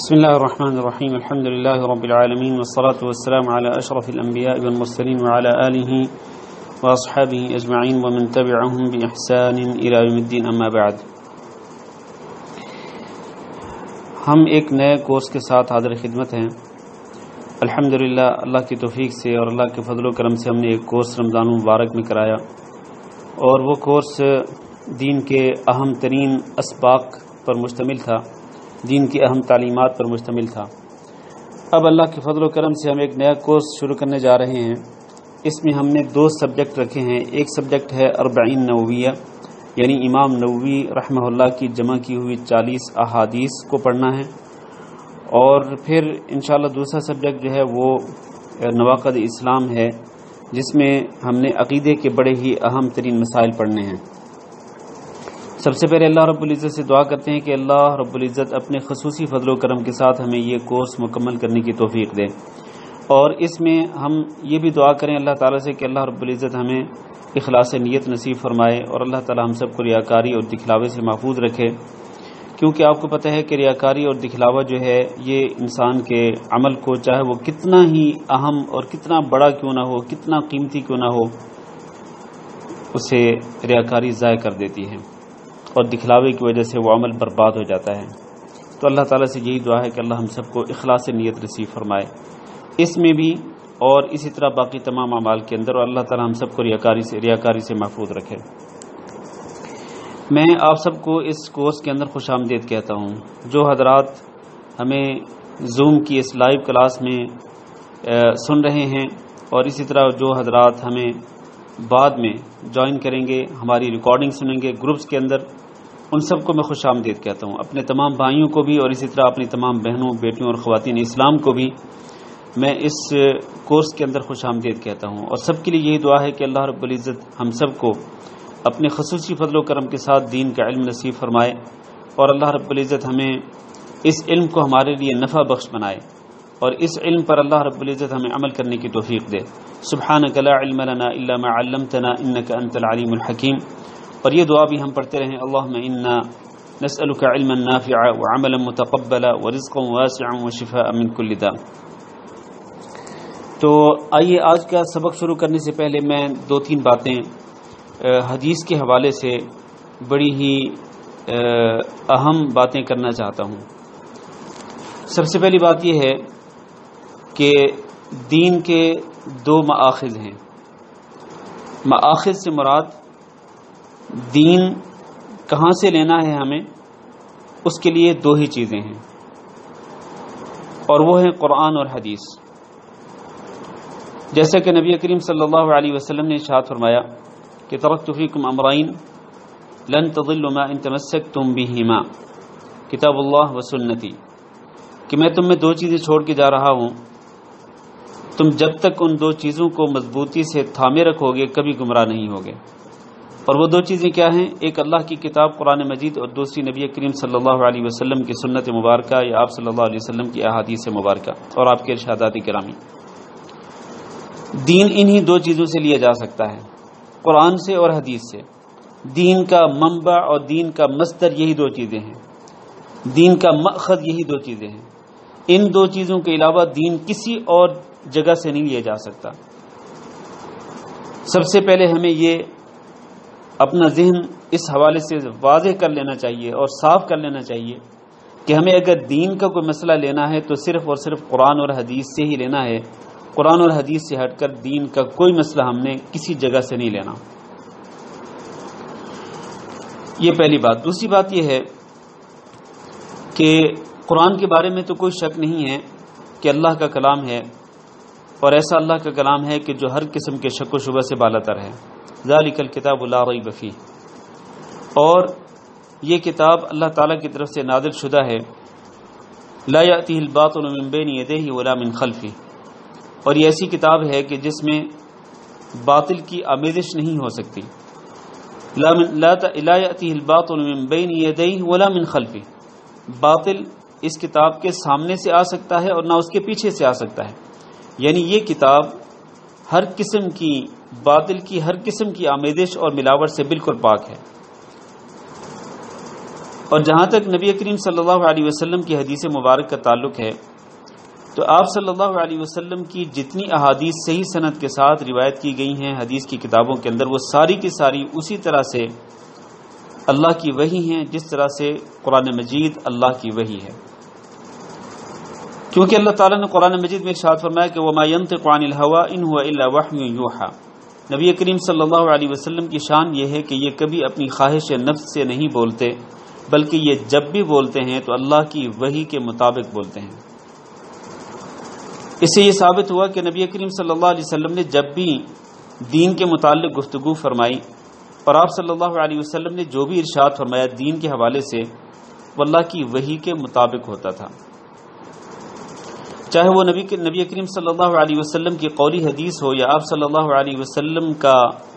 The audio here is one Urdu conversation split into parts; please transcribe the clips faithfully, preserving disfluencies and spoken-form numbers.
بسم الله الرحمن الرحيم الحمد لله رب العالمين والصلاة والسلام على أشرف الأنبياء والمرسلين وعلى آله وأصحابه أجمعين ومن تبعهم بإحسان إلى يوم الدين أما بعد. ہم ایک نئے کورس کے ساتھ حاضر خدمت ہیں. الحمدللہ اللہ کی توفیق سے اور اللہ کے فضل و کرم سے ہم نے ایک کورس رمضان المبارک میں کرایا اور وہ کورس دین کے اہم ترین اسباق پر مشتمل تھا، دین کی اہم تعلیمات پر مشتمل تھا. اب اللہ کے فضل و کرم سے ہم ایک نیا کورس شروع کرنے جا رہے ہیں. اس میں ہم نے دو سبجیکٹ رکھے ہیں. ایک سبجیکٹ ہے اربعین نوویہ، یعنی امام نووی رحمہ اللہ کی جمع کی ہوئی چالیس احادیث کو پڑھنا ہے، اور پھر انشاءاللہ دوسرا سبجیکٹ جو ہے وہ نواقض اسلام ہے، جس میں ہم نے عقیدے کے بڑے ہی اہم ترین مسائل پڑھنے ہیں. سب سے پہلے اللہ رب العزت سے دعا کرتے ہیں کہ اللہ رب العزت اپنے خصوصی فضل و کرم کے ساتھ ہمیں یہ کورس مکمل کرنے کی توفیق دے، اور اس میں ہم یہ بھی دعا کریں اللہ تعالیٰ سے کہ اللہ رب العزت ہمیں اخلاص نیت نصیب فرمائے اور اللہ تعالیٰ ہم سب کو ریاکاری اور دکھلاوے سے محفوظ رکھے، کیونکہ آپ کو پتہ ہے کہ ریاکاری اور دکھلاوا جو ہے یہ انسان کے عمل کو، چاہے وہ کتنا ہی اہم اور کتنا بڑا کیوں نہ ہو، کتنا قیمتی کیوں نہ ہو، اسے ریاکاری ضائع کر دیتی ہے اور دکھلاوے کی وجہ سے وہ عمل برباد ہو جاتا ہے. تو اللہ تعالیٰ سے یہی دعا ہے کہ اللہ ہم سب کو اخلاص نیت نصیب فرمائے اس میں بھی اور اسی طرح باقی تمام اعمال کے اندر، اور اللہ تعالیٰ ہم سب کو ریاکاری سے ریاکاری سے محفوظ رکھے. میں آپ سب کو اس کورس کے اندر خوش آمدید کہتا ہوں. جو حضرات ہمیں زوم کی اس لائیو کلاس میں سن رہے ہیں، اور اسی طرح جو حضرات ہمیں بعد میں جوائن کریں گے، ہماری ریکارڈنگ سنیں گے گروپس کے اندر، ان سب کو میں خوش آمدید کہتا ہوں. اپنے تمام بھائیوں کو بھی اور اسی طرح اپنی تمام بہنوں، بیٹیوں اور خواتین اسلام کو بھی میں اس کورس کے اندر خوش آمدید کہتا ہوں. اور سب کے لیے یہی دعا ہے کہ اللہ رب العزت ہم سب کو اپنے خصوصی فضل و کرم کے ساتھ دین کا علم نصیب فرمائے، اور اللہ رب العزت ہمیں اس علم کو ہمارے لیے نفع بخش بنائے، اور اس علم پر اللہ رب العزت ہمیں عمل کرنے کی توفیق دے. سبحانک لا علم لنا الا ما علمتنا انک انت العلیم الحکیم. اور یہ دعا بھی ہم پڑھتے رہیں، اللہم انا نسألک علما نافعا وعملا متقبلا ورزقا واسعا وشفاء من کل داء. تو آئیے آج کا سبق شروع کرنے سے پہلے میں دو تین باتیں حدیث کے حوالے سے بڑی ہی اہم باتیں کرنا چاہتا ہوں. سب سے پہلی بات یہ ہے کہ دین کے دو مآخذ ہیں. مآخذ سے مراد دین کہاں سے لینا ہے ہمیں، اس کے لیے دو ہی چیزیں ہیں، اور وہ ہیں قرآن اور حدیث. جیسا کہ نبی کریم صلی اللہ علیہ وسلم نے ارشاد فرمایا کہ ترکت فیکم امرین لن تضلوا ما ان تمسکتم بہما کتاب اللہ و سنتی، کہ میں تم میں دو چیزیں چھوڑ کے جا رہا ہوں، تم جب تک ان دو چیزوں کو مضبوطی سے تھامے رکھو گے کبھی گمراہ نہیں ہوگے. اور وہ دو چیزیں کیا ہیں؟ ایک اللہ کی کتاب قرآن مجید، اور دوسری نبی کریم صلی اللہ علیہ وسلم کی سنت مبارکہ یا آپ صلی اللہ علیہ وسلم کی احادیث مبارکہ اور آپ کے ارشادات گرامی. دین انہی دو چیزوں سے لیا جا سکتا ہے، قرآن سے اور حدیث سے. دین کا منبع اور دین کا مصدر یہی دو چیزیں ہیں، دین کا مأخذ یہی دو چیزیں ہیں. ان دو چیزوں کے علاوہ دین کسی اور جگہ سے نہیں لیا جا سکتا. سب سے پہلے ہمیں یہ اپنا ذہن اس حوالے سے واضح کر لینا چاہیے اور صاف کر لینا چاہیے کہ ہمیں اگر دین کا کوئی مسئلہ لینا ہے تو صرف اور صرف قرآن اور حدیث سے ہی لینا ہے. قرآن اور حدیث سے ہٹ کر دین کا کوئی مسئلہ ہم نے کسی جگہ سے نہیں لینا. یہ پہلی بات. دوسری بات یہ ہے کہ قرآن کے بارے میں تو کوئی شک نہیں ہے کہ اللہ کا کلام ہے، اور ایسا اللہ کا کلام ہے کہ جو ہر قسم کے شک و شبہ سے بالا تر ہے. ذالک الکتاب لا ریب فیہ، اور یہ کتاب اللہ تعالیٰ کی طرف سے نازل شدہ ہے. لا یأتیہ الباطل من بین یدیہ ولا من خلفہ، اور یہ ایسی کتاب ہے کہ جس میں باطل کی آمیزش نہیں ہو سکتی. لا یأتیہ الباطل من بین یدیہ ولا من خلفہ، باطل اس کتاب کے سامنے سے آ سکتا ہے اور نہ اس کے پیچھے سے آ سکتا ہے. یعنی یہ کتاب ہر قسم کی باطل کی ہر قسم کی آمیزش اور ملاوٹ سے بالکل پاک ہے. اور جہاں تک نبی کریم صلی اللہ علیہ وسلم کی حدیث مبارک کا تعلق ہے تو آپ صلی اللہ علیہ وسلم کی جتنی احادیث صحیح سند کے ساتھ روایت کی گئی ہیں حدیث کی کتابوں کے اندر، وہ ساری کی ساری اسی طرح سے اللہ کی وحی ہیں جس طرح سے قرآن مجید اللہ کی وحی ہے، کیونکہ اللہ تعالیٰ نے قرآن مجید میں ارشاد فرمایا کہ وَمَا يَنطِقُ عَنِ الْهَوَىٰ إِنْ هُوَ إِلَّا وَحْيٌ يُوحَىٰ۔ نبی کریم صلی اللہ علیہ وسلم کی شان یہ ہے کہ یہ کبھی اپنی خواہش نفس سے نہیں بولتے، بلکہ یہ جب بھی بولتے ہیں تو اللہ کی وحی کے مطابق بولتے ہیں۔ اس سے یہ ثابت ہوا کہ نبی کریم صلی اللہ علیہ وسلم نے جب بھی دین کے متعلق گفتگو فرمائی اور آپ صلی اللہ علیہ وسلم نے جو بھی ارشاد فرمایا دین کے حوالے سے، وہ اللہ کی وحی کے مطابق ہوتا تھا، چاہے وہ نبی نبی کریم صلی اللہ علیہ وسلم کی قولی حدیث ہو یا آپ صلی اللہ علیہ وسلم کا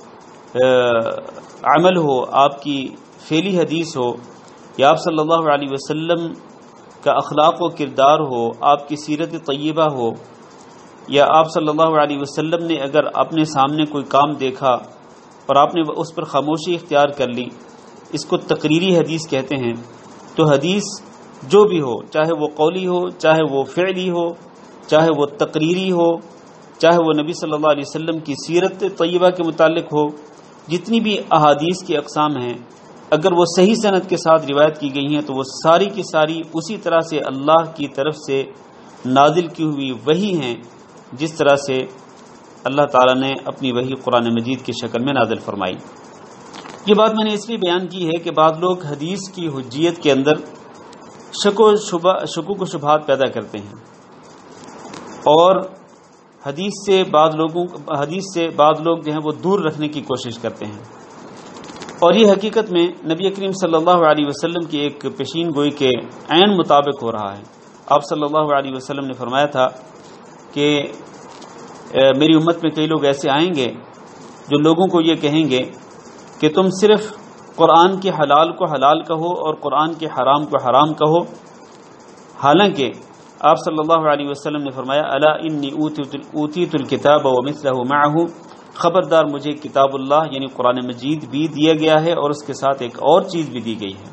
عمل ہو، آپ کی فعلی حدیث ہو، یا آپ صلی اللہ علیہ وسلم کا اخلاق و کردار ہو، آپ کی سیرت طیبہ ہو، یا آپ صلی اللہ علیہ وسلم نے اگر اپنے سامنے کوئی کام دیکھا اور آپ نے اس پر خاموشی اختیار کر لی، اس کو تقریری حدیث کہتے ہیں۔ تو حدیث جو بھی ہو، چاہے وہ قولی ہو، چاہے وہ فعلی ہو، چاہے وہ تقریری ہو، چاہے وہ نبی صلی اللہ علیہ وسلم کی سیرت طیبہ کے متعلق ہو، جتنی بھی احادیث کی اقسام ہیں، اگر وہ صحیح سند کے ساتھ روایت کی گئی ہیں تو وہ ساری کی ساری اسی طرح سے اللہ کی طرف سے نازل کی ہوئی وحی ہیں جس طرح سے اللہ تعالیٰ نے اپنی وحی قرآن مجید کی شکل میں نازل فرمائی۔ یہ بات میں نے اس لیے بیان کی ہے کہ بعض لوگ حدیث کی حجیت کے اندر شک و شبہ شکوک و شبہات پیدا کرتے ہیں، اور حدیث سے بعض لوگوں حدیث سے بعض لوگ جو ہیں وہ دور رکھنے کی کوشش کرتے ہیں، اور یہ حقیقت میں نبی کریم صلی اللہ علیہ وسلم کی ایک پیشین گوئی کے عین مطابق ہو رہا ہے۔ آپ صلی اللہ علیہ وسلم نے فرمایا تھا کہ میری امت میں کئی لوگ ایسے آئیں گے جو لوگوں کو یہ کہیں گے کہ تم صرف قرآن کے حلال کو حلال کہو اور قرآن کے حرام کو حرام کہو، حالانکہ آپ صلی اللہ علیہ وسلم نے فرمایا الا انی اوتیت الکتاب ومثلہ معہ، خبردار مجھے کتاب اللہ یعنی قرآن مجید بھی دیا گیا ہے اور اس کے ساتھ ایک اور چیز بھی دی گئی ہے،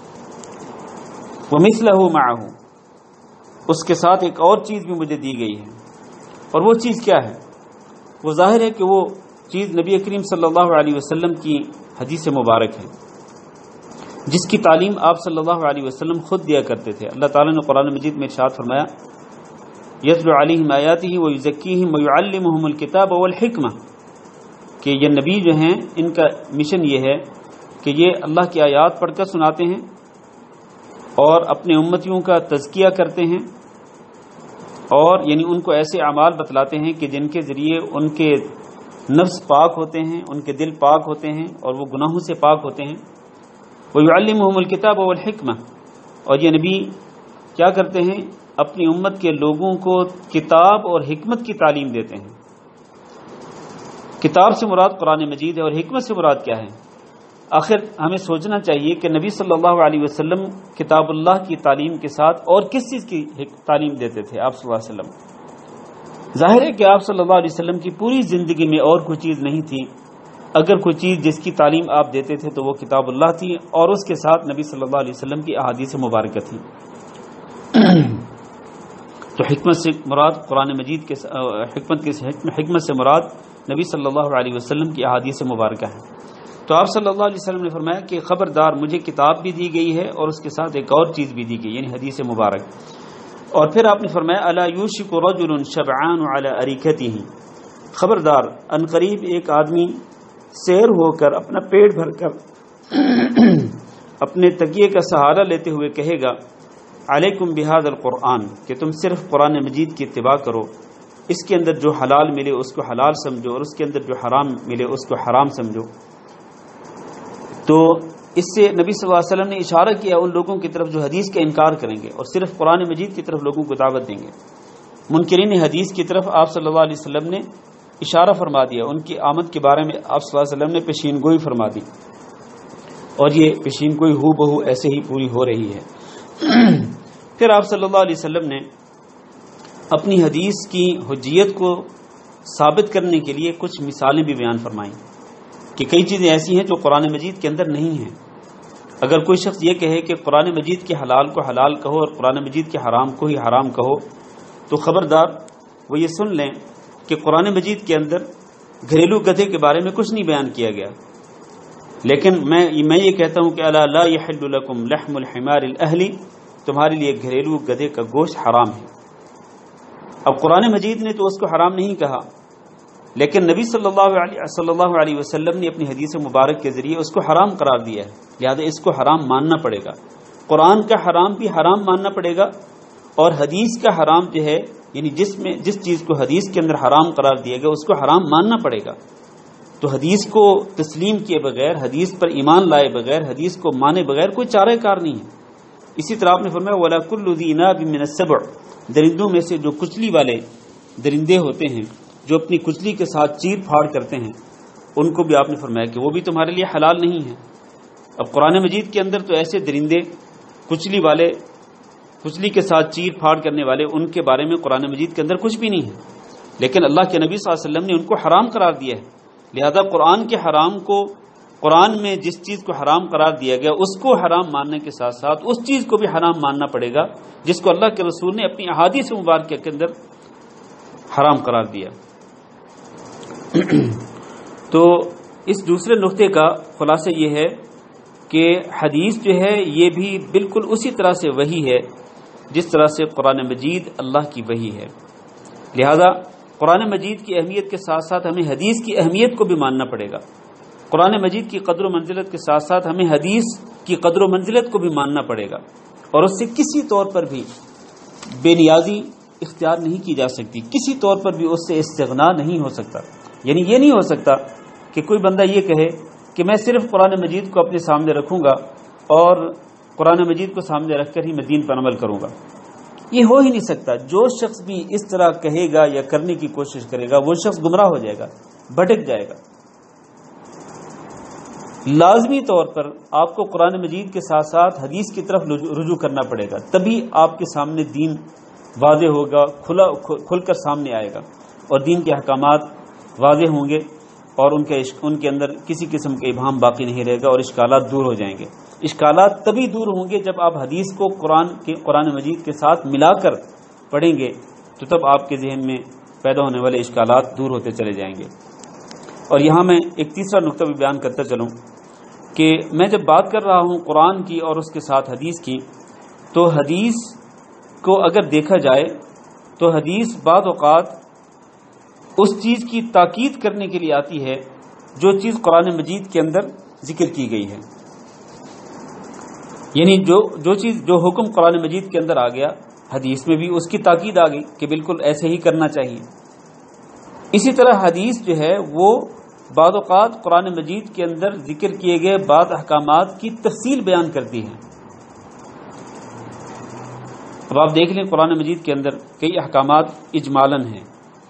ومثلہ معہ، اس کے ساتھ ایک اور چیز بھی مجھے دی گئی ہے، اور وہ چیز کیا ہے؟ وہ ظاہر ہے کہ وہ چیز نبی کریم صلی اللہ علیہ وسلم کی حدیث مبارک ہے، جس کی تعلیم آپ صلی اللہ علیہ وسلم خود دیا کرتے تھے۔ اللہ تعالیٰ نے قرآن مجید میں ارشاد فرمایا یتلو علیہم آیاتہ ویزکیہم ویعلمہم الکتاب والحکمہ، کہ یہ نبی جو ہیں ان کا مشن یہ ہے کہ یہ اللہ کی آیات پڑھ کر سناتے ہیں اور اپنے امتیوں کا تزکیہ کرتے ہیں، اور یعنی ان کو ایسے اعمال بتلاتے ہیں کہ جن کے ذریعے ان کے نفس پاک ہوتے ہیں، ان کے دل پاک ہوتے ہیں اور وہ گناہوں سے پاک ہوتے ہیں۔ وَيُعَلِّمُهُمُ الْكِتَابَ وَالْحِكْمَةَ، اور یہ نبی کیا کرتے ہیں؟ اپنی امت کے لوگوں کو کتاب اور حکمت کی تعلیم دیتے ہیں۔ کتاب سے مراد قرآن مجید ہے اور حکمت سے مراد کیا ہے؟ آخر ہمیں سوچنا چاہیے کہ نبی صلی اللہ علیہ وسلم کتاب اللہ کی تعلیم کے ساتھ اور کس چیز کی تعلیم دیتے تھے آپ صلی اللہ علیہ وسلم؟ ظاہر ہے کہ آپ صلی اللہ علیہ وسلم کی پوری زندگی میں اور کوئی چیز نہیں تھی، اگر کوئی چیز جس کی تعلیم آپ دیتے تھے تو وہ کتاب اللہ تھی اور اس کے ساتھ نبی صلی اللہ علیہ وسلم کی احادیث مبارکہ تھی۔ تو حکمت سے مراد قرآن مجید کے حکمت کے حکمت سے مراد نبی صلی اللہ علیہ وسلم کی احادیث مبارکہ ہے۔ تو آپ صلی اللہ علیہ وسلم نے فرمایا کہ خبردار مجھے کتاب بھی دی گئی ہے اور اس کے ساتھ ایک اور چیز بھی دی گئی یعنی حدیث مبارک۔ اور پھر آپ نے فرمایا الا یوشک رجل شبعان علی اریکتہ، خبردار ان قریب ایک آدمی سیر ہو کر اپنا پیٹ بھر کر اپنے تکیے کا سہارا لیتے ہوئے کہے گا علیکم بہذا القرآن، کہ تم صرف قرآن مجید کی اتباع کرو، اس کے اندر جو حلال ملے اس کو حلال سمجھو اور اس کے اندر جو حرام ملے اس کو حرام سمجھو۔ تو اس سے نبی صلی اللہ علیہ وسلم نے اشارہ کیا ان لوگوں کی طرف جو حدیث کا انکار کریں گے اور صرف قرآن مجید کی طرف لوگوں کو دعوت دیں گے۔ منکرین حدیث کی طرف آپ صلی اللہ علیہ وسلم نے اشارہ فرما دیا، ان کی آمد کے بارے میں آپ صلی اللہ علیہ وسلم نے پیشین گوئی فرما دی، اور یہ پیشین گوئی ہو بہو ایسے ہی پوری ہو رہی ہے۔ پھر آپ صلی اللہ علیہ وسلم نے اپنی حدیث کی حجیت کو ثابت کرنے کے لیے کچھ مثالیں بھی بیان فرمائیں کہ کئی چیزیں ایسی ہیں جو قرآن مجید کے اندر نہیں ہیں، اگر کوئی شخص یہ کہے کہ قرآن مجید کے حلال کو حلال کہو اور قرآن مجید کے حرام کو ہی حرام کہو، تو خبردار وہ یہ سن لیں کہ قرآن مجید کے اندر گھریلو گدھے کے بارے میں کچھ نہیں بیان کیا گیا، لیکن میں میں یہ کہتا ہوں کہ الا لا یحل لکم لحم الحمار الاہلی، تمہارے لیے گھریلو گدھے کا گوشت حرام ہے۔ اب قرآن مجید نے تو اس کو حرام نہیں کہا، لیکن نبی صلی اللہ علیہ صلی اللہ علیہ وسلم نے اپنی حدیث مبارک کے ذریعے اس کو حرام قرار دیا ہے، لہذا اس کو حرام ماننا پڑے گا۔ قرآن کا حرام بھی حرام ماننا پڑے گا، اور حدیث کا حرام جو ہے یعنی جس میں جس چیز کو حدیث کے اندر حرام قرار دیا گیا اس کو حرام ماننا پڑے گا۔ تو حدیث کو تسلیم کیے بغیر، حدیث پر ایمان لائے بغیر، حدیث کو مانے بغیر کوئی چارہ کار نہیں ہے۔ اسی طرح آپ نے فرمایا وَلَا كُلُّ ذِي نَابٍ مِّنَ السَّبْعِ، درندوں میں سے جو کچلی والے درندے ہوتے ہیں جو اپنی کچلی کے ساتھ چیر پھاڑ کرتے ہیں، ان کو بھی آپ نے فرمایا کہ وہ بھی تمہارے لیے حلال نہیں ہے۔ اب قرآن مجید کے اندر تو ایسے درندے کچلی والے کچلی کے ساتھ چیر پھاڑ کرنے والے ان کے بارے میں قرآن مجید کے اندر کچھ بھی نہیں ہے، لیکن اللہ کے نبی صلی اللہ علیہ وسلم نے ان کو حرام قرار دیا ہے، لہذا قرآن کے حرام کو، قرآن میں جس چیز کو حرام قرار دیا گیا اس کو حرام ماننے کے ساتھ ساتھ اس چیز کو بھی حرام ماننا پڑے گا جس کو اللہ کے رسول نے اپنی احادیث مبارکہ کے اندر حرام قرار دیا۔ تو اس دوسرے نقطے کا خلاصہ یہ ہے کہ حدیث جو ہے یہ بھی بالکل اسی طرح سے وحی ہے جس طرح سے قرآن مجید اللہ کی وحی ہے، لہذا قرآن مجید کی اہمیت کے ساتھ ساتھ ہمیں حدیث کی اہمیت کو بھی ماننا پڑے گا۔ قرآن مجید کی قدر و منزلت کے ساتھ ساتھ ہمیں حدیث کی قدر و منزلت کو بھی ماننا پڑے گا، اور اس سے کسی طور پر بھی بے نیازی اختیار نہیں کی جا سکتی، کسی طور پر بھی اس سے استغنا نہیں ہو سکتا۔ یعنی یہ نہیں ہو سکتا کہ کوئی بندہ یہ کہے کہ میں صرف قرآن مجید کو اپنے سامنے رکھوں گا اور قرآن مجید کو سامنے رکھ کر ہی میں دین پر عمل کروں گا، یہ ہو ہی نہیں سکتا۔ جو شخص بھی اس طرح کہے گا یا کرنے کی کوشش کرے گا وہ شخص گمراہ ہو جائے گا، بھٹک جائے گا۔ لازمی طور پر آپ کو قرآن مجید کے ساتھ ساتھ حدیث کی طرف رجوع کرنا پڑے گا، تبھی آپ کے سامنے دین واضح ہوگا، کھلا کھل کر سامنے آئے گا، اور دین کے احکامات واضح ہوں گے، اور ان کے ان کے اندر کسی قسم کے ابہام باقی نہیں رہے گا، اور اشکالات دور ہو جائیں گے۔ اشکالات تبھی دور ہوں گے جب آپ حدیث کو قرآن کے قرآن مجید کے ساتھ ملا کر پڑھیں گے، تو تب آپ کے ذہن میں پیدا ہونے والے اشکالات دور ہوتے چلے جائیں گے۔ اور یہاں میں ایک تیسرا نقطہ بھی بیان کرتا چلوں کہ میں جب بات کر رہا ہوں قرآن کی اور اس کے ساتھ حدیث کی، تو حدیث کو اگر دیکھا جائے تو حدیث بعض اوقات اس چیز کی تاکید کرنے کے لیے آتی ہے جو چیز قرآن مجید کے اندر ذکر کی گئی ہے، یعنی جو جو چیز جو حکم قرآن مجید کے اندر آ گیا حدیث میں بھی اس کی تاکید آ گئی کہ بالکل ایسے ہی کرنا چاہیے۔ اسی طرح حدیث جو ہے وہ بعض اوقات قرآن مجید کے اندر ذکر کیے گئے بعض احکامات کی تفصیل بیان کرتی ہے۔ اب آپ دیکھ لیں قرآن مجید کے اندر کئی احکامات اجمالاً ہیں،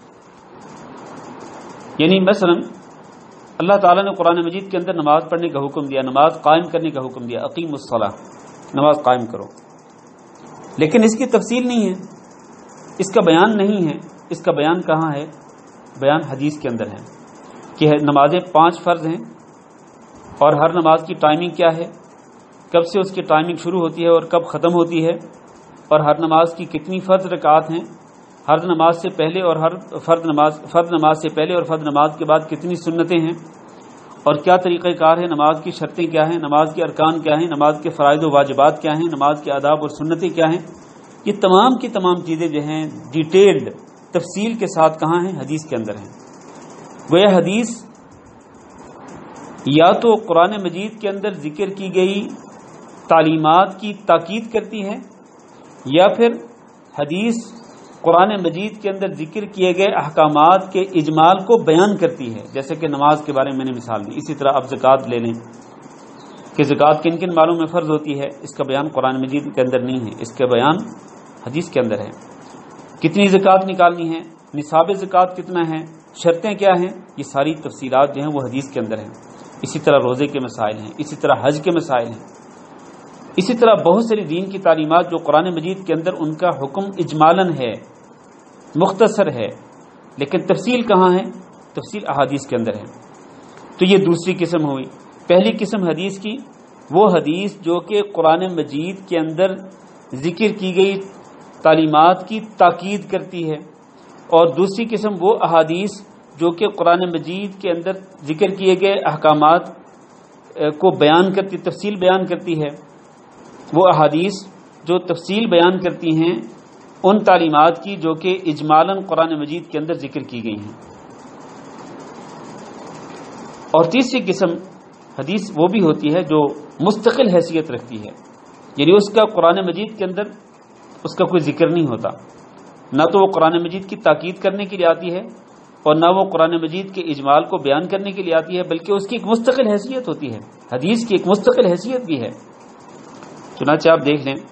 یعنی مثلا اللہ تعالیٰ نے قرآن مجید کے اندر نماز پڑھنے کا حکم دیا، نماز قائم کرنے کا حکم دیا، اقیم الصلاۃ، نماز قائم کرو، لیکن اس کی تفصیل نہیں ہے، اس کا بیان نہیں ہے۔ اس کا بیان کہاں ہے؟ بیان حدیث کے اندر ہے کہ نمازیں پانچ فرض ہیں، اور ہر نماز کی ٹائمنگ کیا ہے، کب سے اس کی ٹائمنگ شروع ہوتی ہے اور کب ختم ہوتی ہے، اور ہر نماز کی کتنی فرض رکعات ہیں، ہر نماز سے پہلے اور ہر فرض نماز فرض نماز سے پہلے اور فرض نماز کے بعد کتنی سنتیں ہیں، اور کیا طریقہ کار ہے، نماز کی شرطیں کیا ہیں، نماز کے ارکان کیا ہیں، نماز کے فرائض و واجبات کیا ہیں، نماز کے آداب اور سنتیں کیا ہیں۔ یہ تمام کی تمام چیزیں جو ہیں ڈیٹیلڈ تفصیل کے ساتھ کہاں ہیں؟ حدیث کے اندر ہیں۔ گویا حدیث یا تو قرآن مجید کے اندر ذکر کی گئی تعلیمات کی تاکید کرتی ہے، یا پھر حدیث قرآن مجید کے اندر ذکر کیے گئے احکامات کے اجمال کو بیان کرتی ہے، جیسے کہ نماز کے بارے میں میں نے مثال دی۔ اسی طرح اب زکوٰۃ لے لیں کہ زکوٰۃ کن کن مالوں میں فرض ہوتی ہے، اس کا بیان قرآن مجید کے اندر نہیں ہے، اس کا بیان حدیث کے اندر ہے۔ کتنی زکوٰۃ نکالنی ہے، نصاب زکوٰۃ کتنا ہے، شرطیں کیا ہیں، یہ ساری تفصیلات جو ہیں وہ حدیث کے اندر ہیں۔ اسی طرح روزے کے مسائل ہیں، اسی طرح حج کے مسائل ہیں، اسی طرح بہت ساری دین کی تعلیمات جو قرآن مجید کے اندر ان کا حکم اجمالاً ہے، مختصر ہے، لیکن تفصیل کہاں ہے؟ تفصیل احادیث کے اندر ہے۔ تو یہ دوسری قسم ہوئی۔ پہلی قسم حدیث کی وہ حدیث جو کہ قرآن مجید کے اندر ذکر کی گئی تعلیمات کی تاکید کرتی ہے، اور دوسری قسم وہ احادیث جو کہ قرآن مجید کے اندر ذکر کیے گئے احکامات کو بیان کرتی، تفصیل بیان کرتی ہے۔ وہ احادیث جو تفصیل بیان کرتی ہیں ان تعلیمات کی جو کہ اجمالاً قرآن مجید کے اندر ذکر کی گئی ہیں۔ اور تیسری قسم حدیث وہ بھی ہوتی ہے جو مستقل حیثیت رکھتی ہے، یعنی اس کا قرآن مجید کے اندر اس کا کوئی ذکر نہیں ہوتا، نہ تو وہ قرآن مجید کی تاکید کرنے کے لیے آتی ہے اور نہ وہ قرآن مجید کے اجمال کو بیان کرنے کے لیے آتی ہے، بلکہ اس کی ایک مستقل حیثیت ہوتی ہے، حدیث کی ایک مستقل حیثیت بھی ہے۔ چنانچہ آپ دیکھ لیں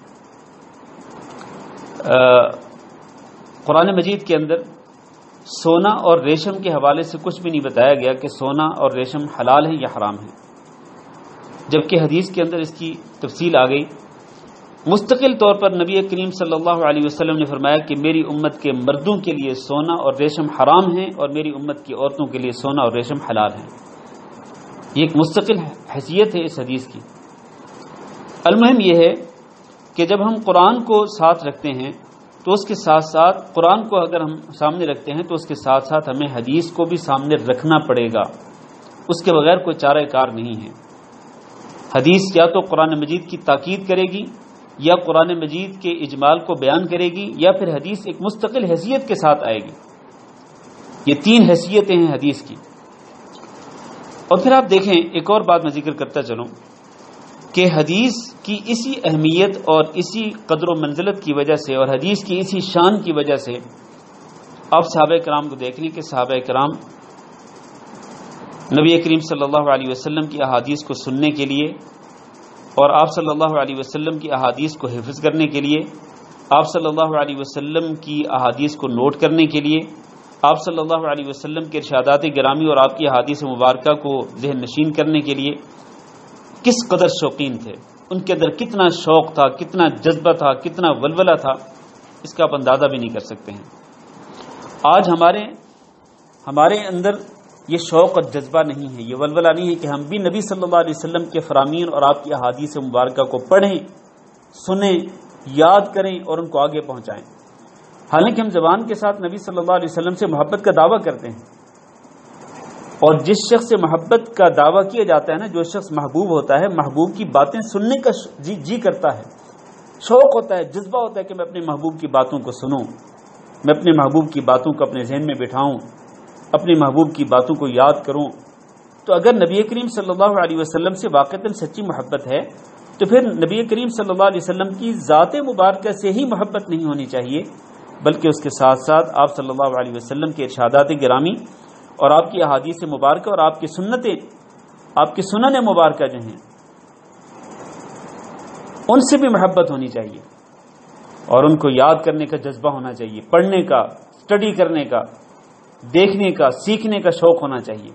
قرآن مجید کے اندر سونا اور ریشم کے حوالے سے کچھ بھی نہیں بتایا گیا کہ سونا اور ریشم حلال ہے یا حرام ہے، جبکہ حدیث کے اندر اس کی تفصیل آ گئی۔ مستقل طور پر نبی کریم صلی اللہ علیہ وسلم نے فرمایا کہ میری امت کے مردوں کے لیے سونا اور ریشم حرام ہیں اور میری امت کی عورتوں کے لیے سونا اور ریشم حلال ہیں۔ یہ ایک مستقل حیثیت ہے اس حدیث کی۔ المہم یہ ہے کہ جب ہم قرآن کو ساتھ رکھتے ہیں تو اس کے ساتھ ساتھ قرآن کو اگر ہم سامنے رکھتے ہیں تو اس کے ساتھ ساتھ ہمیں حدیث کو بھی سامنے رکھنا پڑے گا، اس کے بغیر کوئی چارہ کار نہیں ہے۔ حدیث یا تو قرآن مجید کی تاکید کرے گی یا قرآن مجید کے اجمال کو بیان کرے گی، یا پھر حدیث ایک مستقل حیثیت کے ساتھ آئے گی۔ یہ تین حیثیتیں ہیں حدیث کی۔ اور پھر آپ دیکھیں ایک اور بات میں ذکر کرتا چلوں کہ حدیث کی اسی اہمیت اور اسی قدر و منزلت کی وجہ سے اور حدیث کی اسی شان کی وجہ سے آپ صحابہ کرام کو دیکھ لیں کہ صحابہ کرام نبی کریم صلی اللہ علیہ وسلم کی احادیث کو سننے کے لیے اور آپ صلی اللہ علیہ وسلم کی احادیث کو حفظ کرنے کے لیے، آپ صلی اللہ علیہ وسلم کی احادیث کو نوٹ کرنے کے لیے، آپ صلی اللہ علیہ وسلم کے ارشادات گرامی اور آپ کی احادیث مبارکہ کو ذہن نشین کرنے کے لیے کس قدر شوقین تھے، ان کے اندر کتنا شوق تھا، کتنا جذبہ تھا، کتنا ولولہ تھا، اس کا آپ اندازہ بھی نہیں کر سکتے ہیں۔ آج ہمارے ہمارے اندر یہ شوق اور جذبہ نہیں ہے، یہ ولولہ نہیں ہے کہ ہم بھی نبی صلی اللہ علیہ وسلم کے فرامین اور آپ کی احادیث مبارکہ کو پڑھیں، سنیں، یاد کریں اور ان کو آگے پہنچائیں۔ حالانکہ ہم زبان کے ساتھ نبی صلی اللہ علیہ وسلم سے محبت کا دعویٰ کرتے ہیں، اور جس شخص سے محبت کا دعویٰ کیا جاتا ہے نا، جو شخص محبوب ہوتا ہے، محبوب کی باتیں سننے کا جی جی کرتا ہے، شوق ہوتا ہے، جذبہ ہوتا ہے کہ میں اپنے محبوب کی باتوں کو سنوں، میں اپنے محبوب کی باتوں کو اپنے ذہن میں بٹھاؤں، اپنے محبوب کی باتوں کو یاد کروں۔ تو اگر نبی کریم صلی اللہ علیہ وسلم سے واقعتاً سچی محبت ہے تو پھر نبی کریم صلی اللہ علیہ وسلم کی ذات مبارکہ سے ہی محبت نہیں ہونی چاہیے، بلکہ اس کے ساتھ ساتھ آپ صلی اللہ علیہ وسلم کے ارشادات گرامی اور آپ کی احادیث مبارکہ اور آپ کی سنتیں، آپ کی سنن مبارکہ جو ہیں ان سے بھی محبت ہونی چاہیے، اور ان کو یاد کرنے کا جذبہ ہونا چاہیے، پڑھنے کا، اسٹڈی کرنے کا، دیکھنے کا، سیکھنے کا شوق ہونا چاہیے۔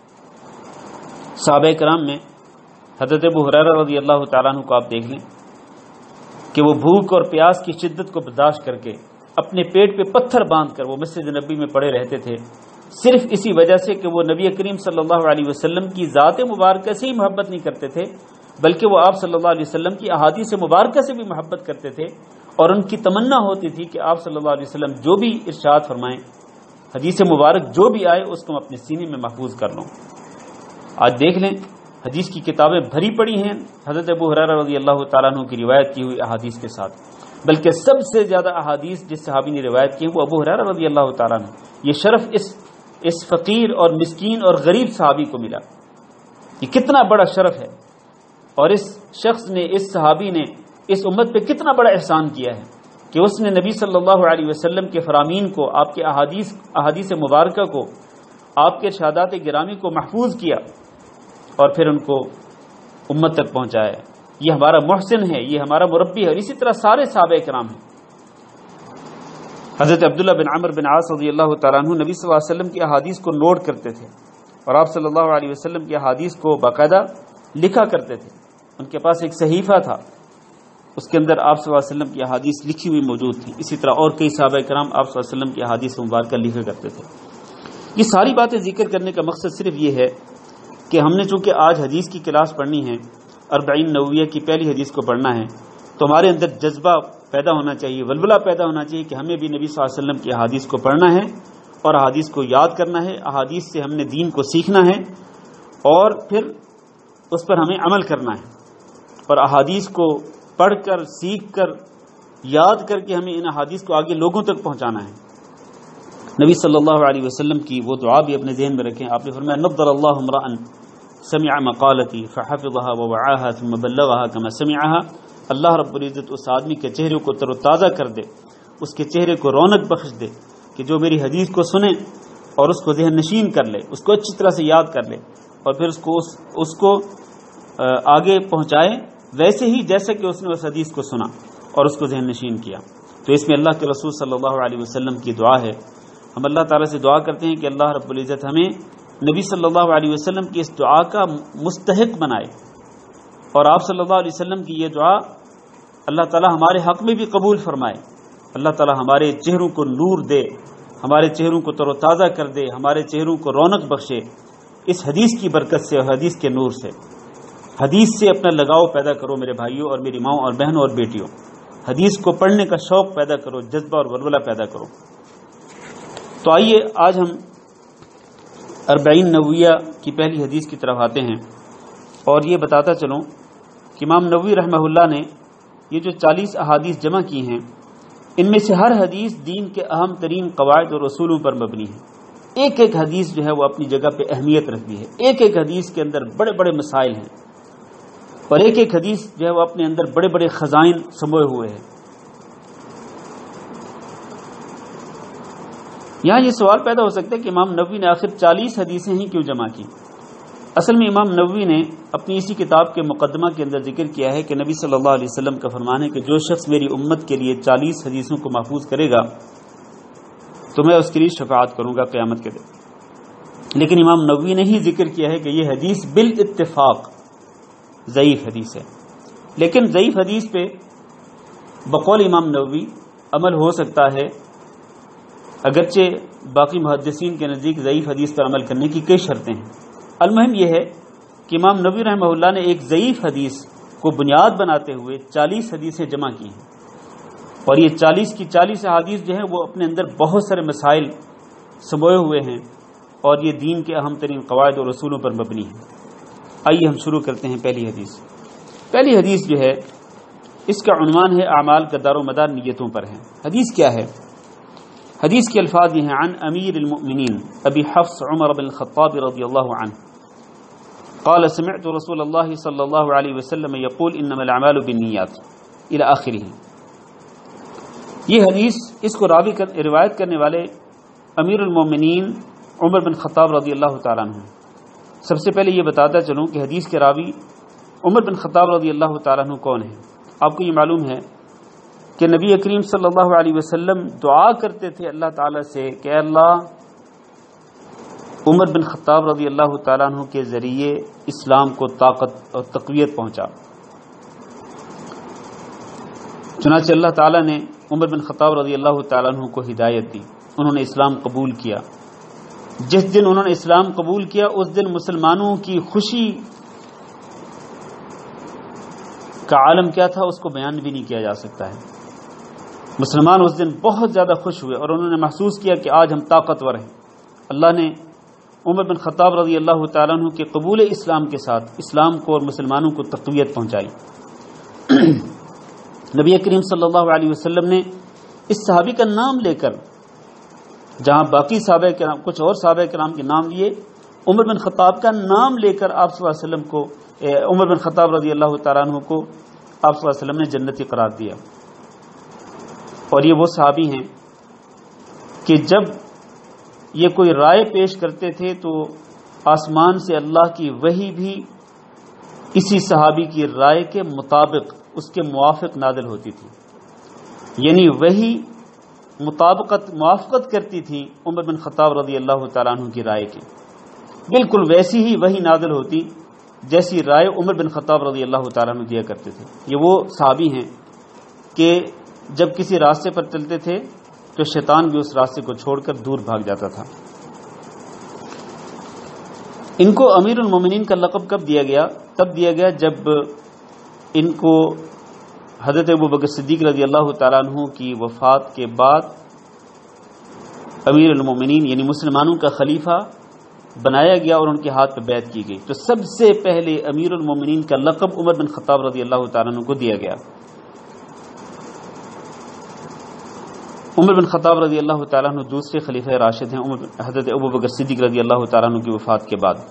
صحابہ کرام میں حضرت ابو ہریرہ رضی اللہ تعالیٰ عنہ کو آپ دیکھ لیں کہ وہ بھوک اور پیاس کی شدت کو برداشت کر کے اپنے پیٹ پہ پتھر باندھ کر وہ مسجد نبی میں پڑے رہتے تھے، صرف اسی وجہ سے کہ وہ نبی کریم صلی اللہ علیہ وسلم کی ذات مبارکہ سے ہی محبت نہیں کرتے تھے، بلکہ وہ آپ صلی اللہ علیہ وسلم کی احادیث مبارکہ سے بھی محبت کرتے تھے، اور ان کی تمنا ہوتی تھی کہ آپ صلی اللہ علیہ وسلم جو بھی ارشاد فرمائیں، حدیث مبارک جو بھی آئے اس کو میں اپنے سینے میں محفوظ کر لوں۔ آج دیکھ لیں حدیث کی کتابیں بھری پڑی ہیں حضرت ابو ہریرہ رضی اللہ تعالیٰ عنہ کی روایت کی ہوئی احادیث کے ساتھ، بلکہ سب سے زیادہ احادیث جس صحابی نے روایت کی ہیں وہ ابو ہریرہ رضی اللہ تعالیٰ عنہ۔ یہ شرف اس اس فقیر اور مسکین اور غریب صحابی کو ملا، یہ کتنا بڑا شرف ہے، اور اس شخص نے، اس صحابی نے اس امت پہ کتنا بڑا احسان کیا ہے کہ اس نے نبی صلی اللہ علیہ وسلم کے فرامین کو، آپ کے احادیث احادیث مبارکہ کو، آپ کے ارشادات گرامی کو محفوظ کیا اور پھر ان کو امت تک پہنچایا۔ یہ ہمارا محسن ہے، یہ ہمارا مربی ہے، اور اسی طرح سارے صحابہ کرام ہیں۔ حضرت عبداللہ بن عمر بن عاص رضی اللہ تعالیٰ عنہ نبی صلی اللہ علیہ وسلم کی احادیث کو نوٹ کرتے تھے، اور آپ صلی اللہ علیہ وسلم کی احادیث کو باقاعدہ لکھا کرتے تھے۔ ان کے پاس ایک صحیفہ تھا، اس کے اندر آپ صلی اللہ علیہ وسلم کی احادیث لکھی ہوئی موجود تھی۔ اسی طرح اور کئی صحابہ کرام آپ صلی اللہ علیہ وسلم کی احادیث مبارکہ لکھا کرتے تھے۔ یہ ساری باتیں ذکر کرنے کا مقصد صرف یہ ہے کہ ہم نے چونکہ آج حدیث کی کلاس پڑھنی ہے اربعین نوویہ کی پہلی حدیث کو پڑھنا ہے تو ہمارے اندر جذبہ پیدا ہونا چاہیے، ولولہ پیدا ہونا چاہیے کہ ہمیں بھی نبی صلی اللہ علیہ وسلم کی احادیث کو پڑھنا ہے اور احادیث کو یاد کرنا ہے، احادیث سے ہم نے دین کو سیکھنا ہے اور پھر اس پر ہمیں عمل کرنا ہے، اور احادیث کو پڑھ کر سیکھ کر یاد کر کے ہمیں ان احادیث کو آگے لوگوں تک پہنچانا ہے۔ نبی صلی اللہ علیہ وسلم کی وہ دعا بھی اپنے ذہن میں رکھیں، آپ نے فرمایا نضر اللہ امرأ سمع مقالتی فحفظها ووعاها ثم بلغها كما سمعها، اللہ رب العزت اس آدمی کے چہرے کو تر و تازہ کر دے، اس کے چہرے کو رونق بخش دے کہ جو میری حدیث کو سنے اور اس کو ذہن نشین کر لے، اس کو اچھی طرح سے یاد کر لے اور پھر اس کو اس, اس کو آگے پہنچائے ویسے ہی جیسے کہ اس نے اس حدیث کو سنا اور اس کو ذہن نشین کیا۔ تو اس میں اللہ کے رسول صلی اللہ علیہ وسلم کی دعا ہے۔ ہم اللہ تعالیٰ سے دعا کرتے ہیں کہ اللہ رب العزت ہمیں نبی صلی اللہ علیہ وسلم کی اس دعا کا مستحق بنائے، اور آپ صلی اللہ علیہ وسلم کی یہ دعا اللہ تعالیٰ ہمارے حق میں بھی قبول فرمائے۔ اللہ تعالیٰ ہمارے چہروں کو نور دے، ہمارے چہروں کو تر و تازہ کر دے، ہمارے چہروں کو رونق بخشے اس حدیث کی برکت سے اور حدیث کے نور سے۔ حدیث سے اپنا لگاؤ پیدا کرو میرے بھائیوں اور میری ماؤں اور بہنوں اور بیٹیوں، حدیث کو پڑھنے کا شوق پیدا کرو، جذبہ اور ولولہ پیدا کرو۔ تو آئیے آج ہم اربعین نوویہ کی پہلی حدیث کی طرف آتے ہیں، اور یہ بتاتا چلوں کہ امام نووی رحمہ اللہ نے یہ جو چالیس احادیث جمع کی ہیں، ان میں سے ہر حدیث دین کے اہم ترین قواعد اور اصولوں پر مبنی ہے۔ ایک ایک حدیث جو ہے وہ اپنی جگہ پہ اہمیت رکھتی ہے، ایک ایک حدیث کے اندر بڑے بڑے مسائل ہیں، اور ایک ایک حدیث جو ہے وہ اپنے اندر بڑے بڑے خزائن سموئے ہوئے ہیں۔ یہاں یہ سوال پیدا ہو سکتا ہے کہ امام نووی نے آخر چالیس حدیثیں ہی کیوں جمع کی؟ اصل میں امام نووی نے اپنی اسی کتاب کے مقدمہ کے اندر ذکر کیا ہے کہ نبی صلی اللہ علیہ وسلم کا فرمان ہے کہ جو شخص میری امت کے لیے چالیس حدیثوں کو محفوظ کرے گا تو میں اس کے لیے شفاعت کروں گا قیامت کے دن۔ لیکن امام نووی نے ہی ذکر کیا ہے کہ یہ حدیث بالاتفاق ضعیف حدیث ہے، لیکن ضعیف حدیث پہ بقول امام نووی عمل ہو سکتا ہے، اگرچہ باقی محدثین کے نزدیک ضعیف حدیث پر عمل کرنے کی کئی شرطیں ہیں۔ المہم یہ ہے کہ امام نووی رحمہ اللہ نے ایک ضعیف حدیث کو بنیاد بناتے ہوئے چالیس حدیثیں جمع کی ہیں، اور یہ چالیس کی چالیس احادیث جو ہیں وہ اپنے اندر بہت سارے مسائل سموئے ہوئے ہیں، اور یہ دین کے اہم ترین قواعد اور اصولوں پر مبنی ہے۔ آئیے ہم شروع کرتے ہیں پہلی حدیث۔ پہلی حدیث جو ہے اس کا عنوان ہے اعمال کا دار و مدار نیتوں پر ہے۔ حدیث کیا ہے؟ حدیث کے الفاظ یہ ہیں عن امیر المؤمنین ابی حفص عمر بن الخطاب رضی اللہ عنہ قال سمعت رسول اللہ صلی اللہ علیہ وسلم یقول انما الاعمال بالنیات الى آخرہ۔ یہ حدیث اس کو راوی کر روایت کرنے والے امیر المؤمنین عمر بن خطاب رضی اللہ تعالیٰ عنہ۔ سب سے پہلے یہ بتاتا چلوں کہ حدیث کے راوی عمر بن خطاب رضی اللہ تعالیٰ عنہ کون ہیں؟ آپ کو یہ معلوم ہے کہ نبی کریم صلی اللہ علیہ وسلم دعا کرتے تھے اللہ تعالیٰ سے کہ اے اللہ عمر بن خطاب رضی اللہ تعالیٰ عنہ کے ذریعے اسلام کو طاقت اور تقویت پہنچا۔ چنانچہ اللہ تعالیٰ نے عمر بن خطاب رضی اللہ تعالیٰ عنہ کو ہدایت دی، انہوں نے اسلام قبول کیا۔ جس دن انہوں نے اسلام قبول کیا اس دن مسلمانوں کی خوشی کا عالم کیا تھا اس کو بیان بھی نہیں کیا جا سکتا ہے۔ مسلمان اس دن بہت زیادہ خوش ہوئے اور انہوں نے محسوس کیا کہ آج ہم طاقتور ہیں۔ اللہ نے عمر بن خطاب رضی اللہ تعالیٰ عنہ کے قبول اسلام کے ساتھ اسلام کو اور مسلمانوں کو تقویت پہنچائی۔ نبی کریم صلی اللہ علیہ وسلم نے اس صحابی کا نام لے کر، جہاں باقی صحابہ کرام کچھ اور صحابہ کرام کے نام لیے، عمر بن خطاب کا نام لے کر آپ صلی اللہ علیہ وسلم کو عمر بن خطاب رضی اللہ تعالیٰ عنہ کو آپ صلی اللہ علیہ وسلم نے جنتی قرار دیا۔ اور یہ وہ صحابی ہیں کہ جب یہ کوئی رائے پیش کرتے تھے تو آسمان سے اللہ کی وحی بھی اسی صحابی کی رائے کے مطابق اس کے موافق نازل ہوتی تھی، یعنی وحی مطابقت موافقت کرتی تھی عمر بن خطاب رضی اللہ تعالیٰ عنہ کی رائے کی، بالکل ویسی ہی وحی نازل ہوتی جیسی رائے عمر بن خطاب رضی اللہ تعالیٰ عنہ دیا کرتے تھے۔ یہ وہ صحابی ہیں کہ جب کسی راستے پر چلتے تھے تو شیطان بھی اس راستے کو چھوڑ کر دور بھاگ جاتا تھا۔ ان کو امیر المومنین کا لقب کب دیا گیا؟ تب دیا گیا جب ان کو حضرت ابوبکر صدیق رضی اللہ تعالیٰ عنہ کی وفات کے بعد امیر المومنین یعنی مسلمانوں کا خلیفہ بنایا گیا اور ان کے ہاتھ پہ بیعت کی گئی. تو سب سے پہلے امیر المومنین کا لقب عمر بن خطاب رضی اللہ تعالیٰ عنہ کو دیا گیا. عمر بن خطاب رضی اللہ تعالیٰ عنہ دوسرے خلیفہ راشد ہیں حضرت ابوبکر صدیق رضی اللہ تعالیٰ عنہ کی وفات کے بعد.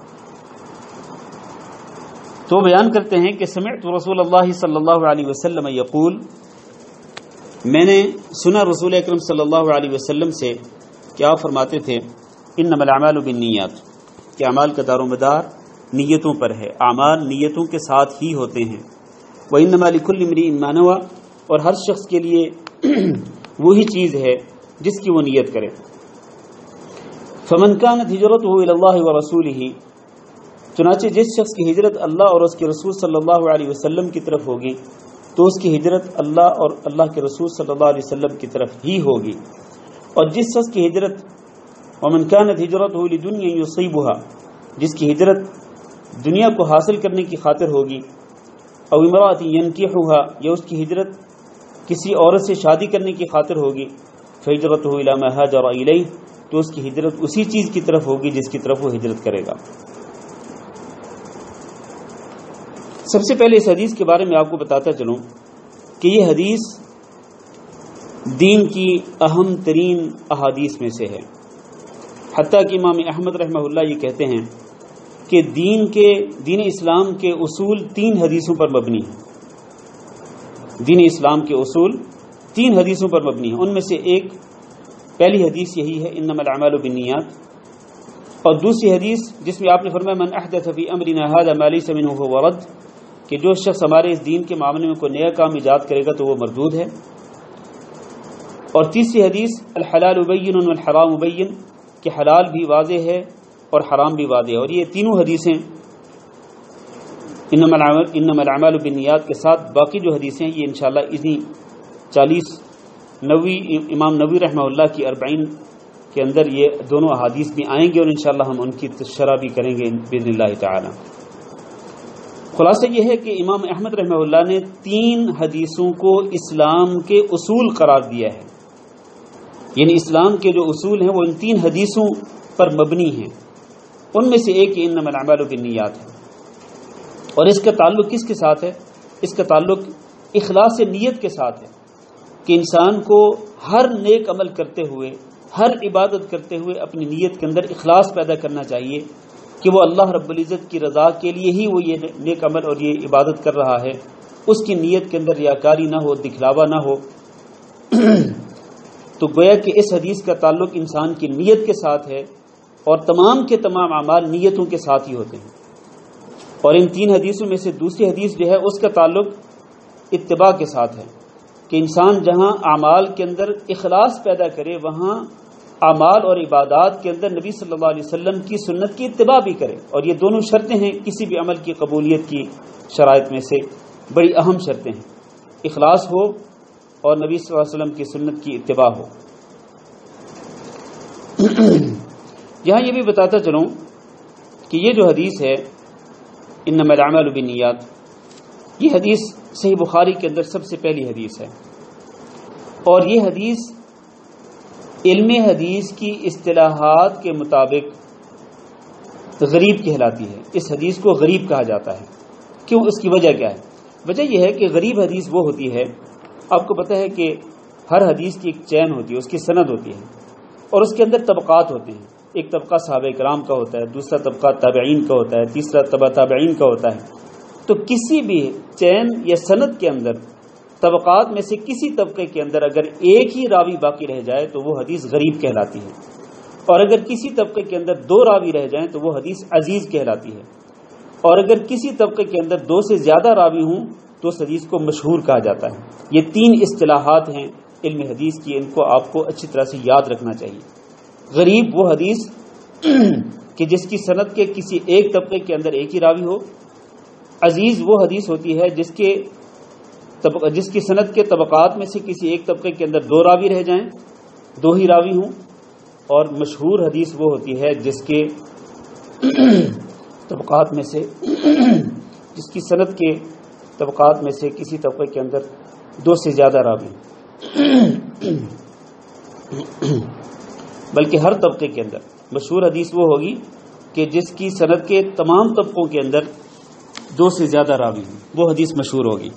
تو بیان کرتے ہیں کہ سمعت رسول اللہ صلی اللہ علیہ وسلم یقول، میں نے سنا رسول اکرم صلی اللہ علیہ وسلم سے کہ آپ فرماتے تھے انما الاعمال بالنیات، کہ اعمال کا دار و مدار نیتوں پر ہے، اعمال نیتوں کے ساتھ ہی ہوتے ہیں. وانما لکل امرئ ما نوى، اور ہر شخص کے لیے وہی چیز ہے جس کی وہ نیت کرے. فمن كانت ہجرته الى الله ورسوله، چنانچہ جس شخص کی ہجرت اللہ اور اس کے رسول صلی اللہ علیہ وسلم کی طرف ہوگی تو اس کی ہجرت اللہ اور اللہ کے رسول صلی اللہ علیہ وسلم کی طرف ہی ہوگی. اور جس شخص کی ہجرت ومن كانت ہجرته لدنيا يصيبها، جس کی ہجرت دنیا کو حاصل کرنے کی خاطر ہوگی، او امرأة ينكحها، یا اس کی ہجرت کسی عورت سے شادی کرنے کی خاطر ہوگی، فہجرته الى ما هاجر الیہ، تو اس کی ہجرت اسی چیز کی طرف ہوگی جس کی طرف وہ ہجرت کرے گا. سب سے پہلے اس حدیث کے بارے میں آپ کو بتاتا چلوں کہ یہ حدیث دین کی اہم ترین احادیث میں سے ہے. حتیٰ کہ امام احمد رحمہ اللہ یہ کہتے ہیں کہ دین کے دین اسلام کے اصول تین حدیثوں پر مبنی ہیں. دین اسلام کے اصول تین حدیثوں پر مبنی ہیں. ان میں سے ایک پہلی حدیث یہی ہے انما الاعمال بالنیات، اور دوسری حدیث جس میں آپ نے فرمایا من احدث فی امرنا هذا ما ليس منه فهو رد، کہ جو شخص ہمارے اس دین کے معاملے میں کوئی نیا کام ایجاد کرے گا تو وہ مردود ہے. اور تیسری حدیث الحلال بین والحرام بین، کہ حلال بھی واضح ہے اور حرام بھی واضح ہے. اور یہ تینوں حدیثیں انما الاعمال بالنیات کے ساتھ باقی جو حدیثیں ہیں یہ انشاءاللہ انہی چالیس نوی امام نووی رحمہ اللہ کی اربعین کے اندر یہ دونوں احادیث بھی آئیں گے اور انشاءاللہ ہم ان کی شرح بھی کریں گے باذن اللہ تعالی. خلاصہ یہ ہے کہ امام احمد رحمہ اللہ نے تین حدیثوں کو اسلام کے اصول قرار دیا ہے، یعنی اسلام کے جو اصول ہیں وہ ان تین حدیثوں پر مبنی ہیں. ان میں سے ایک انما الاعمال بالنیات ہے. اور اس کا تعلق کس کے ساتھ ہے؟ اس کا تعلق اخلاص نیت کے ساتھ ہے کہ انسان کو ہر نیک عمل کرتے ہوئے، ہر عبادت کرتے ہوئے اپنی نیت کے اندر اخلاص پیدا کرنا چاہیے کہ وہ اللہ رب العزت کی رضا کے لیے ہی وہ یہ نیک عمل اور یہ عبادت کر رہا ہے. اس کی نیت کے اندر ریاکاری نہ ہو، دکھلاوا نہ ہو. تو گویا کہ اس حدیث کا تعلق انسان کی نیت کے ساتھ ہے اور تمام کے تمام اعمال نیتوں کے ساتھ ہی ہوتے ہیں. اور ان تین حدیثوں میں سے دوسری حدیث جو ہے اس کا تعلق اتباع کے ساتھ ہے کہ انسان جہاں اعمال کے اندر اخلاص پیدا کرے وہاں اعمال اور عبادات کے اندر نبی صلی اللہ علیہ وسلم کی سنت کی اتباع بھی کرے. اور یہ دونوں شرطیں ہیں کسی بھی عمل کی قبولیت کی شرائط میں سے بڑی اہم شرطیں ہیں، اخلاص ہو اور نبی صلی اللہ علیہ وسلم کی سنت کی اتباع ہو. یہاں یہ بھی بتاتا چلوں کہ یہ جو حدیث ہے انما الاعمال بالنیات، یہ حدیث صحیح بخاری کے اندر سب سے پہلی حدیث ہے. اور یہ حدیث علم حدیث کی اصطلاحات کے مطابق غریب کہلاتی ہے. اس حدیث کو غریب کہا جاتا ہے. کیوں؟ اس کی وجہ کیا ہے؟ وجہ یہ ہے کہ غریب حدیث وہ ہوتی ہے، آپ کو پتہ ہے کہ ہر حدیث کی ایک چین ہوتی ہے، اس کی سند ہوتی ہے اور اس کے اندر طبقات ہوتے ہیں. ایک طبقہ صحابہ کرام کا ہوتا ہے، دوسرا طبقہ تابعین کا ہوتا ہے، تیسرا طبقہ تابعین کا ہوتا ہے. تو کسی بھی چین یا سند کے اندر طبقات میں سے کسی طبقے کے اندر اگر ایک ہی راوی باقی رہ جائے تو وہ حدیث غریب کہلاتی ہے، اور اگر کسی طبقے کے اندر دو راوی رہ جائیں تو وہ حدیث عزیز کہلاتی ہے، اور اگر کسی طبقے کے اندر دو سے زیادہ راوی ہوں تو اس حدیث کو مشہور کہا جاتا ہے. یہ تین اصطلاحات ہیں علم حدیث کی، ان کو آپ کو اچھی طرح سے یاد رکھنا چاہیے. غریب وہ حدیث کہ جس کی سند کے کسی ایک طبقے کے اندر ایک ہی راوی ہو. عزیز وہ حدیث ہوتی ہے جس کے جس کی سند کے طبقات میں سے کسی ایک طبقے کے اندر دو راوی رہ جائیں، دو ہی راوی ہوں. اور مشہور حدیث وہ ہوتی ہے جس کے طبقات میں سے جس کی سند کے طبقات میں سے کسی طبقے کے اندر دو سے زیادہ راوی، بلکہ ہر طبقے کے اندر مشہور حدیث وہ ہوگی کہ جس کی سند کے تمام طبقوں کے اندر دو سے زیادہ راوی ہیں، وہ حدیث مشہور ہوگی۔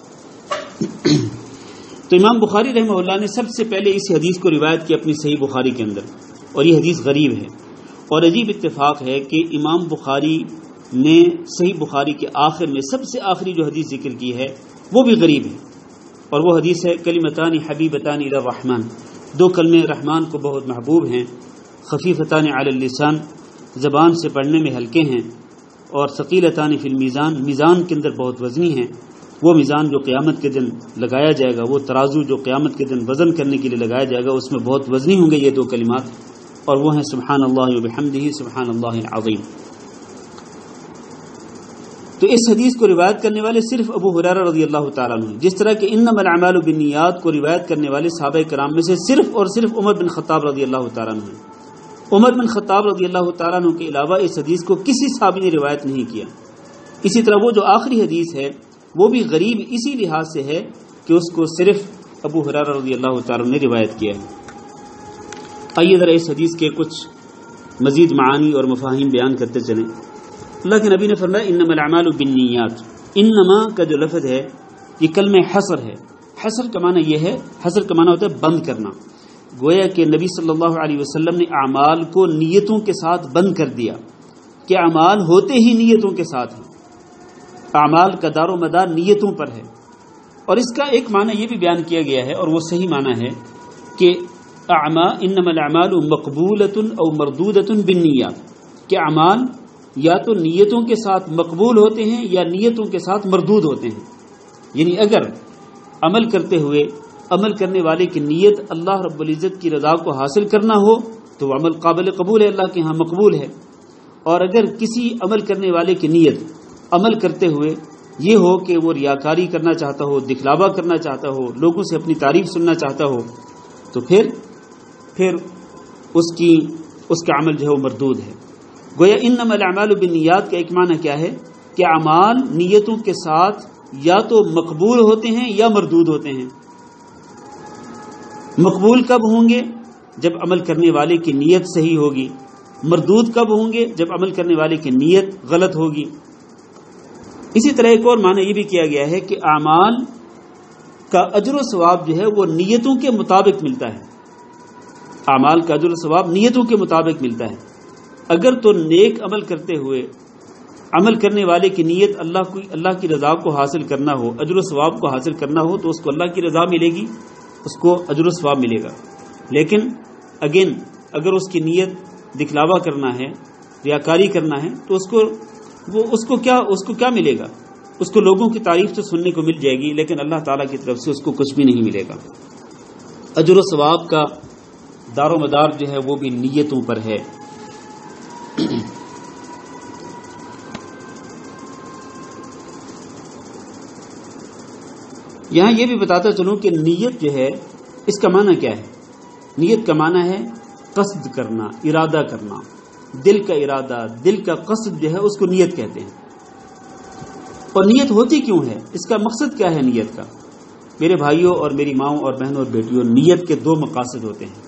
تو امام بخاری رحمہ اللہ نے سب سے پہلے اس حدیث کو روایت کی اپنی صحیح بخاری کے اندر، اور یہ حدیث غریب ہے، اور عجیب اتفاق ہے کہ امام بخاری نے صحیح بخاری کے آخر میں سب سے آخری جو حدیث ذکر کی ہے وہ بھی غریب ہے، اور وہ حدیث ہے کلمتان حبیبتان الی الرحمن، دو کلمے رحمان کو بہت محبوب ہیں، خفیفتان علی اللسان، زبان سے پڑھنے میں ہلکے ہیں، اور ثقیلتان فی المیزان، میزان کے اندر بہت وزنی ہیں۔ وہ میزان جو قیامت کے دن لگایا جائے گا، وہ ترازو جو قیامت کے دن وزن کرنے کے لیے لگایا جائے گا، اس میں بہت وزنی ہوں گے یہ دو کلمات، اور وہ ہیں سبحان اللہ وبحمدہ سبحان اللہ العظیم۔ تو اس حدیث کو روایت کرنے والے صرف ابو ہریرہ رضی اللہ تعالیٰ عنہ، جس طرح کہ انما الاعمال بالنیات کو روایت کرنے والے صحابہ کرام میں سے صرف اور صرف عمر بن خطاب رضی اللہ تعالیٰ عنہ ہیں۔ عمر بن خطاب رضی اللہ تعالیٰ عنہ کے علاوہ اس حدیث کو کسی صحابی نے روایت نہیں کیا۔ اسی طرح وہ جو آخری حدیث ہے وہ بھی غریب اسی لحاظ سے ہے کہ اس کو صرف ابو ہریرہ رضی اللہ تعالیٰ عنہ نے روایت کیا ہے۔ آئیے ذرا اس حدیث کے کچھ مزید معانی اور مفاہیم بیان کرتے چلیں۔ اللہ کے نبی نے فرمایا انما الاعمال بالنیات، انما کا جو لفظ ہے یہ کلمہ حصر ہے۔ حصر کا معنی یہ ہے، حصر کا معنی ہوتا ہے بند کرنا، گویا کہ نبی صلی اللہ علیہ وسلم نے اعمال کو نیتوں کے ساتھ بند کر دیا کہ اعمال ہوتے ہی نیتوں کے ساتھ ہیں، اعمال کا دار و مدار نیتوں پر ہے۔ اور اس کا ایک معنی یہ بھی بیان کیا گیا ہے، اور وہ صحیح معنی ہے کہ انما الاعمال مقبولۃ او مردودۃ بالنیات، کہ اعمال یا تو نیتوں کے ساتھ مقبول ہوتے ہیں یا نیتوں کے ساتھ مردود ہوتے ہیں۔ یعنی اگر عمل کرتے ہوئے عمل کرنے والے کی نیت اللہ رب العزت کی رضا کو حاصل کرنا ہو تو وہ عمل قابل قبول ہے، اللہ کے ہاں مقبول ہے، اور اگر کسی عمل کرنے والے کی نیت عمل کرتے ہوئے یہ ہو کہ وہ ریاکاری کرنا چاہتا ہو، دکھلاوا کرنا چاہتا ہو، لوگوں سے اپنی تعریف سننا چاہتا ہو، تو پھر پھر اس کی اس کا عمل جو ہے وہ مردود ہے۔ گویا انما الاعمال بالنیات کا ایک معنی کیا ہے کہ اعمال نیتوں کے ساتھ یا تو مقبول ہوتے ہیں یا مردود ہوتے ہیں۔ مقبول کب ہوں گے؟ جب عمل کرنے والے کی نیت صحیح ہوگی۔ مردود کب ہوں گے؟ جب عمل کرنے والے کی نیت غلط ہوگی۔ اسی طرح ایک اور معنی یہ بھی کیا گیا ہے کہ اعمال کا اجر و ثواب جو ہے وہ نیتوں کے مطابق ملتا ہے۔ اعمال کا اجر و ثواب نیتوں کے مطابق ملتا ہے۔ اگر تو نیک عمل کرتے ہوئے عمل کرنے والے کی نیت اللہ کو اللہ کی رضا کو حاصل کرنا ہو، اجر و ثواب کو حاصل کرنا ہو، تو اس کو اللہ کی رضا ملے گی، اس کو اجر و ثواب ملے گا۔ لیکن اگین اگر اس کی نیت دکھلاوا کرنا ہے، ریاکاری کرنا ہے، تو اس کو وہ اس کو کیا اس کو کیا ملے گا؟ اس کو لوگوں کی تعریف تو سننے کو مل جائے گی، لیکن اللہ تعالیٰ کی طرف سے اس کو کچھ بھی نہیں ملے گا۔ اجر و ثواب کا دار و مدار جو ہے وہ بھی نیتوں پر ہے۔ یہاں یہ بھی بتاتا چلوں کہ نیت جو ہے اس کا معنی کیا ہے۔ نیت کا معنی ہے قصد کرنا، ارادہ کرنا، دل کا ارادہ، دل کا قصد جو ہے اس کو نیت کہتے ہیں۔ اور نیت ہوتی کیوں ہے؟ اس کا مقصد کیا ہے نیت کا؟ میرے بھائیوں اور میری ماؤں اور بہنوں اور بیٹیوں، نیت کے دو مقاصد ہوتے ہیں۔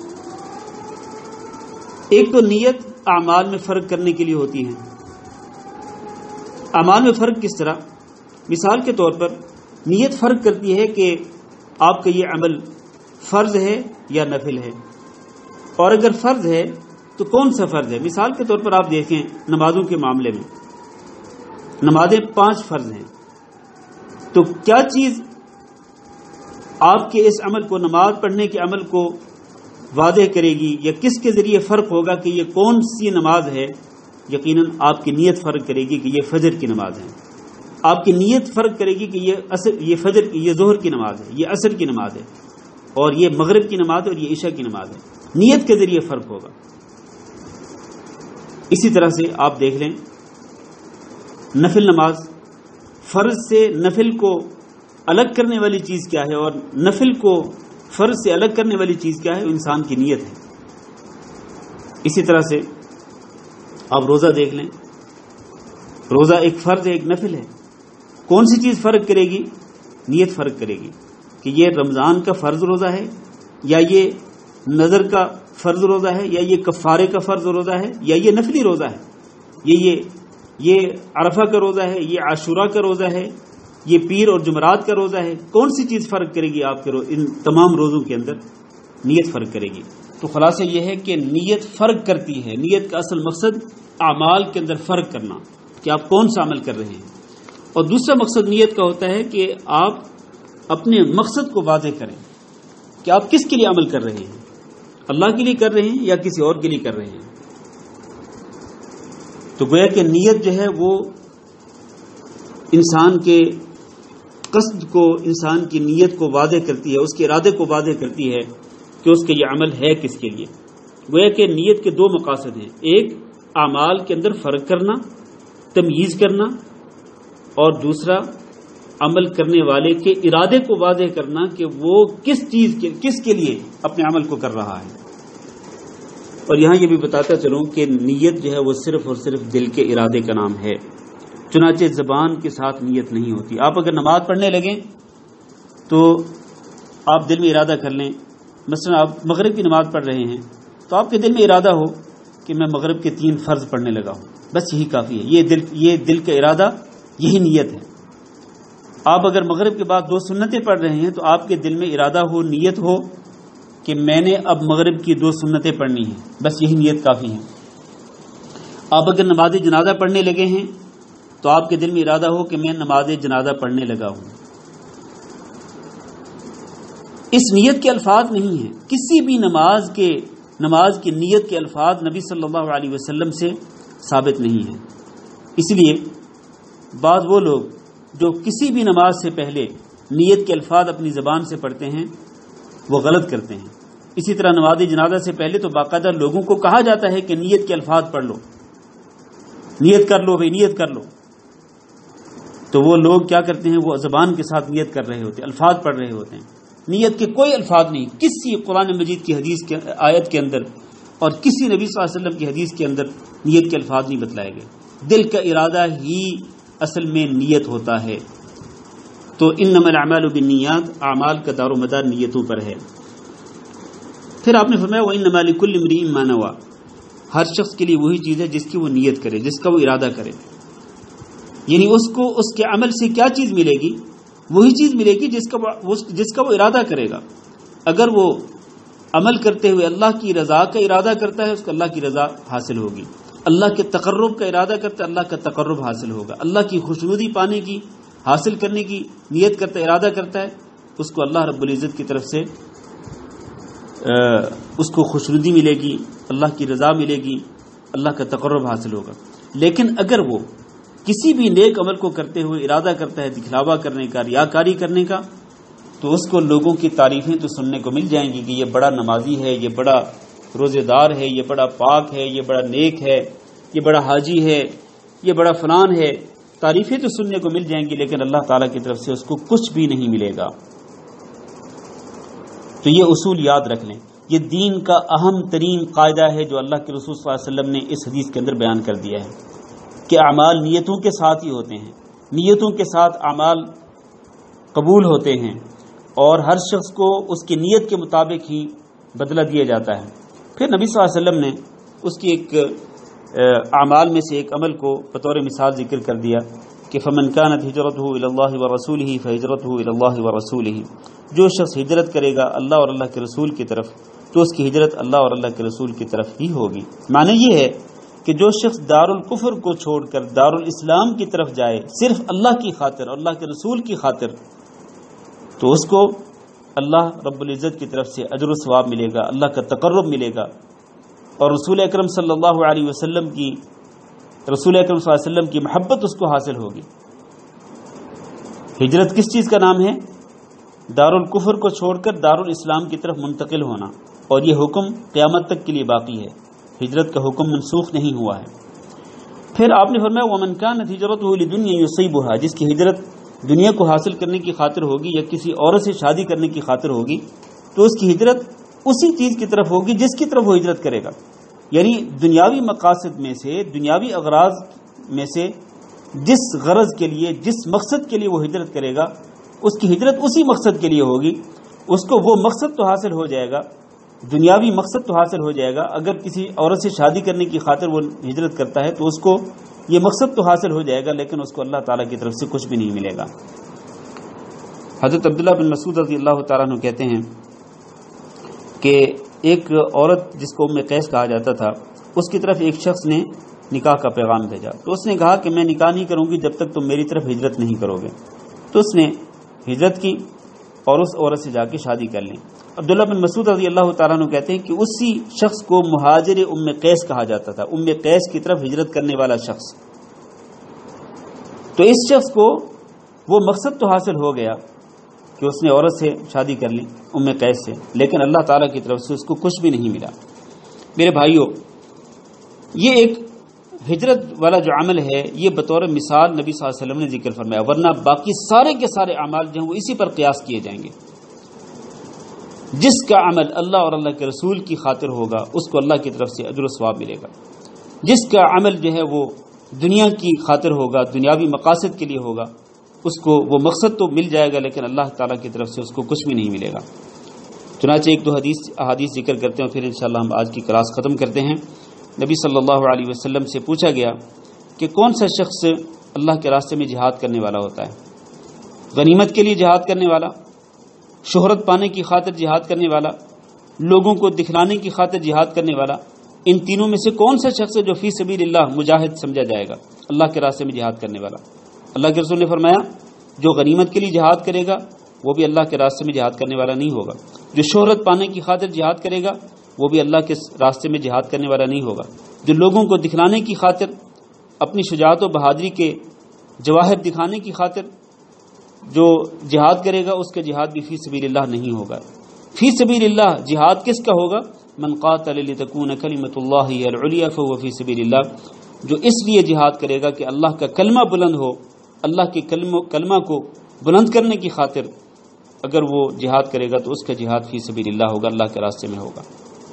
ایک تو نیت اعمال میں فرق کرنے کے لیے ہوتی ہے۔ اعمال میں فرق کس طرح؟ مثال کے طور پر نیت فرق کرتی ہے کہ آپ کا یہ عمل فرض ہے یا نفل ہے، اور اگر فرض ہے تو کون سا فرض ہے؟ مثال کے طور پر آپ دیکھیں نمازوں کے معاملے میں، نمازیں پانچ فرض ہیں، تو کیا چیز آپ کے اس عمل کو، نماز پڑھنے کے عمل کو واضح کرے گی، یا کس کے ذریعے فرق ہوگا کہ یہ کون سی نماز ہے؟ یقیناً آپ کی نیت فرق کرے گی کہ یہ فجر کی نماز ہے، آپ کی نیت فرق کرے گی کہ یہ عصر یہ فجر یہ ظہر کی نماز ہے، یہ عصر کی نماز ہے، اور یہ مغرب کی نماز ہے، اور یہ عشاء کی نماز ہے۔ نیت کے ذریعے فرق ہوگا۔ اسی طرح سے آپ دیکھ لیں نفل نماز، فرض سے نفل کو الگ کرنے والی چیز کیا ہے، اور نفل کو فرض سے الگ کرنے والی چیز کیا ہے؟ انسان کی نیت ہے۔ اسی طرح سے آپ روزہ دیکھ لیں، روزہ ایک فرض ہے، ایک نفل ہے. کون سی چیز فرق کرے گی؟ نیت فرق کرے گی کہ یہ رمضان کا فرض روزہ ہے یا یہ نظر کا فرض روزہ ہے یا یہ کفارے کا فرض روزہ ہے یا یہ نفلی روزہ ہے، یہ یہ یہ عرفہ کا روزہ ہے، یہ عاشورہ کا روزہ ہے، یہ پیر اور جمعرات کا روزہ ہے. کون سی چیز فرق کرے گی آپ کے ان تمام روزوں کے اندر؟ نیت فرق کرے گی. تو خلاصہ یہ ہے کہ نیت فرق کرتی ہے. نیت کا اصل مقصد اعمال کے اندر فرق کرنا کہ آپ کون سا عمل کر رہے ہیں، اور دوسرا مقصد نیت کا ہوتا ہے کہ آپ اپنے مقصد کو واضح کریں کہ آپ کس کے لیے عمل کر رہے ہیں، اللہ کے لیے کر رہے ہیں یا کسی اور کے لیے کر رہے ہیں. تو گویا کہ نیت جو ہے وہ انسان کے قصد کو، انسان کی نیت کو واضح کرتی ہے، اس کے ارادے کو واضح کرتی ہے کہ اس کے یہ عمل ہے کس کے لیے. گویا کہ نیت کے دو مقاصد ہیں، ایک اعمال کے اندر فرق کرنا، تمییز کرنا، اور دوسرا عمل کرنے والے کے ارادے کو واضح کرنا کہ وہ کس چیز کے کس کے لیے اپنے عمل کو کر رہا ہے. اور یہاں یہ بھی بتاتا چلوں کہ نیت جو ہے وہ صرف اور صرف دل کے ارادے کا نام ہے، چنانچہ زبان کے ساتھ نیت نہیں ہوتی. آپ اگر نماز پڑھنے لگیں تو آپ دل میں ارادہ کر لیں، مثلا آپ مغرب کی نماز پڑھ رہے ہیں تو آپ کے دل میں ارادہ ہو کہ میں مغرب کے تین فرض پڑھنے لگا ہوں، بس یہی کافی ہے. یہ دل یہ دل کا ارادہ، یہی نیت ہے. آپ اگر مغرب کے بعد دو سنتیں پڑھ رہے ہیں تو آپ کے دل میں ارادہ ہو، نیت ہو کہ میں نے اب مغرب کی دو سنتیں پڑھنی ہیں، بس یہی نیت کافی ہے. آپ اگر نماز جنازہ پڑھنے لگے ہیں تو آپ کے دل میں ارادہ ہو کہ میں نماز جنازہ پڑھنے لگا ہوں. اس نیت کے الفاظ نہیں ہیں، کسی بھی نماز کے نماز کی نیت کے الفاظ نبی صلی اللہ علیہ وسلم سے ثابت نہیں ہیں. اس لیے بعض وہ لوگ جو کسی بھی نماز سے پہلے نیت کے الفاظ اپنی زبان سے پڑھتے ہیں وہ غلط کرتے ہیں. اسی طرح نماز جنازہ سے پہلے تو باقاعدہ لوگوں کو کہا جاتا ہے کہ نیت کے الفاظ پڑھ لو، نیت کر لو بھائی، نیت کر لو. تو وہ لوگ کیا کرتے ہیں، وہ زبان کے ساتھ نیت کر رہے ہوتے ہیں، الفاظ پڑھ رہے ہوتے ہیں. نیت کے کوئی الفاظ نہیں کسی قرآن مجید کی حدیث کے آیت کے اندر اور کسی نبی صلی اللہ علیہ وسلم کی حدیث کے اندر نیت کے الفاظ نہیں بتلائے گئے. دل کا ارادہ ہی اصل میں نیت ہوتا ہے. تو انما الاعمال بالنیات، اعمال کا دار و مدار نیتوں پر ہے. پھر آپ نے فرمایا وانما لکل امرئ ما نوى، ہر شخص کے لیے وہی چیز ہے جس کی وہ نیت کرے، جس کا وہ ارادہ کرے. یعنی اس کو اس کے عمل سے کیا چیز ملے گی؟ وہی چیز ملے گی جس کا جس کا وہ ارادہ کرے گا. اگر وہ عمل کرتے ہوئے اللہ کی رضا کا ارادہ کرتا ہے، اس کو اللہ کی رضا حاصل ہوگی. اللہ کے تقرب کا ارادہ کرتا ہے، اللہ کا تقرب حاصل ہوگا. اللہ کی خوشنودی پانے کی، حاصل کرنے کی نیت کرتا ہے، ارادہ کرتا ہے، اس کو اللہ رب العزت کی طرف سے اس کو خوشنودی ملے گی، اللہ کی رضا ملے گی، اللہ کا تقرب حاصل ہوگا. لیکن اگر وہ کسی بھی نیک عمل کو کرتے ہوئے ارادہ کرتا ہے دکھلاوا کرنے کا، ریاکاری کرنے کا، تو اس کو لوگوں کی تعریفیں تو سننے کو مل جائیں گی کہ یہ بڑا نمازی ہے، یہ بڑا روزے دار ہے، یہ بڑا پاک ہے، یہ بڑا نیک ہے، یہ بڑا حاجی ہے، یہ بڑا فلان ہے. تعریفیں تو سننے کو مل جائیں گی لیکن اللہ تعالیٰ کی طرف سے اس کو کچھ بھی نہیں ملے گا. تو یہ اصول یاد رکھ لیں. یہ دین کا اہم ترین قاعدہ ہے جو اللہ کے رسول صلی اللہ علیہ وسلم نے اس حدیث کے اندر بیان کر دیا ہے کہ اعمال نیتوں کے ساتھ ہی ہوتے ہیں، نیتوں کے ساتھ اعمال قبول ہوتے ہیں، اور ہر شخص کو اس کی نیت کے مطابق ہی بدلہ دیا جاتا ہے. پھر نبی صلی اللہ علیہ وسلم نے اس کی ایک اعمال میں سے ایک عمل کو بطور مثال ذکر کر دیا کہ فمن كانت ہجرته الى الله ورسوله فهجرته الى الله ورسوله، جو شخص ہجرت کرے گا اللہ اور اللہ کے رسول کی طرف تو اس کی ہجرت اللہ اور اللہ کے رسول کی طرف ہی ہوگی. معنی یہ ہے کہ جو شخص دار الکفر کو چھوڑ کر دار الاسلام کی طرف جائے صرف اللہ کی خاطر اور اللہ کے رسول کی خاطر، تو اس کو اللہ رب العزت کی طرف سے اجر و ثواب ملے گا، اللہ کا تقرب ملے گا، اور رسول اکرم صلی اللہ علیہ وسلم کی رسول اکرم صلی اللہ علیہ وسلم کی محبت اس کو حاصل ہوگی. ہجرت کس چیز کا نام ہے؟ دار الکفر کو چھوڑ کر دار الاسلام کی طرف منتقل ہونا، اور یہ حکم قیامت تک کے لیے باقی ہے، ہجرت کا حکم منسوخ نہیں ہوا ہے. پھر آپ نے فرمایا ومن كانت هجرته لدنيا يصيبها، جس کی ہجرت دنیا کو حاصل کرنے کی خاطر ہوگی یا کسی عورت سے شادی کرنے کی خاطر ہوگی، تو اس کی ہجرت اسی چیز کی طرف ہوگی جس کی طرف وہ ہجرت کرے گا. یعنی دنیاوی مقاصد میں سے، دنیاوی اغراض میں سے جس غرض کے لیے، جس مقصد کے لیے وہ ہجرت کرے گا، اس کی ہجرت اسی مقصد کے لیے ہوگی، اس کو وہ مقصد تو حاصل ہو جائے گا، دنیاوی مقصد تو حاصل ہو جائے گا۔ اگر کسی عورت سے شادی کرنے کی خاطر وہ ہجرت کرتا ہے تو اس کو یہ مقصد تو حاصل ہو جائے گا، لیکن اس کو اللہ تعالیٰ کی طرف سے کچھ بھی نہیں ملے گا۔ حضرت عبداللہ بن مسعود رضی اللہ تعالیٰ عنہ کہتے ہیں کہ ایک عورت جس کو ام قیس کہا جاتا تھا، اس کی طرف ایک شخص نے نکاح کا پیغام بھیجا، تو اس نے کہا کہ میں نکاح نہیں کروں گی جب تک تم میری طرف ہجرت نہیں کرو گے۔ تو اس نے ہجرت کی اور اس عورت سے جا کے شادی کر لی۔ عبداللہ بن مسعود رضی اللہ تعالیٰ عنہ کہتے ہیں کہ اسی شخص کو مہاجر ام قیس کہا جاتا تھا، ام قیس کی طرف ہجرت کرنے والا شخص۔ تو اس شخص کو وہ مقصد تو حاصل ہو گیا کہ اس نے عورت سے شادی کر لی، ام قیس سے، لیکن اللہ تعالیٰ کی طرف سے اس کو کچھ بھی نہیں ملا۔ میرے بھائیوں، یہ ایک ہجرت والا جو عمل ہے یہ بطور مثال نبی صلی اللہ علیہ وسلم نے ذکر فرمایا، ورنہ باقی سارے کے سارے اعمال جو ہیں وہ اسی پر قیاس کیے جائیں گے۔ جس کا عمل اللہ اور اللہ کے رسول کی خاطر ہوگا اس کو اللہ کی طرف سے اجر و ثواب ملے گا، جس کا عمل جو ہے وہ دنیا کی خاطر ہوگا، دنیاوی مقاصد کے لیے ہوگا، اس کو وہ مقصد تو مل جائے گا لیکن اللہ تعالیٰ کی طرف سے اس کو کچھ بھی نہیں ملے گا۔ چنانچہ ایک دو حدیث احادیث ذکر کرتے ہیں اور پھر انشاءاللہ ہم آج کی کلاس ختم کرتے ہیں۔ نبی صلی اللہ علیہ وسلم سے پوچھا گیا کہ کون سا شخص اللہ کے راستے میں جہاد کرنے والا ہوتا ہے؟ غنیمت کے لیے جہاد کرنے والا، شہرت پانے کی خاطر جہاد کرنے والا، لوگوں کو دکھلانے کی خاطر جہاد کرنے والا، ان تینوں میں سے کون سا شخص ہے جو فی سبیل اللہ مجاہد سمجھا جائے گا، اللہ کے راستے میں جہاد کرنے والا؟ اللہ کے رسول نے فرمایا جو غنیمت کے لیے جہاد کرے گا وہ بھی اللہ کے راستے میں جہاد کرنے والا نہیں ہوگا، جو شہرت پانے کی خاطر جہاد کرے گا وہ بھی اللہ کے راستے میں جہاد کرنے والا نہیں ہوگا، جو لوگوں کو دکھلانے کی خاطر، اپنی شجاعت و بہادری کے جواہر دکھانے کی خاطر جو جہاد کرے گا اس کا جہاد بھی فی سبیل اللہ نہیں ہوگا۔ فی سبیل اللہ جہاد کس کا ہوگا؟ من قاتل لتکون کلمۃ اللہ ہی العلیٰ فہو فی سبیل اللہ، جو اس لیے جہاد کرے گا کہ اللہ کا کلمہ بلند ہو، اللہ کے کلمہ کو بلند کرنے کی خاطر اگر وہ جہاد کرے گا تو اس کا جہاد فی سبیل اللہ ہوگا، اللہ کے راستے میں ہوگا۔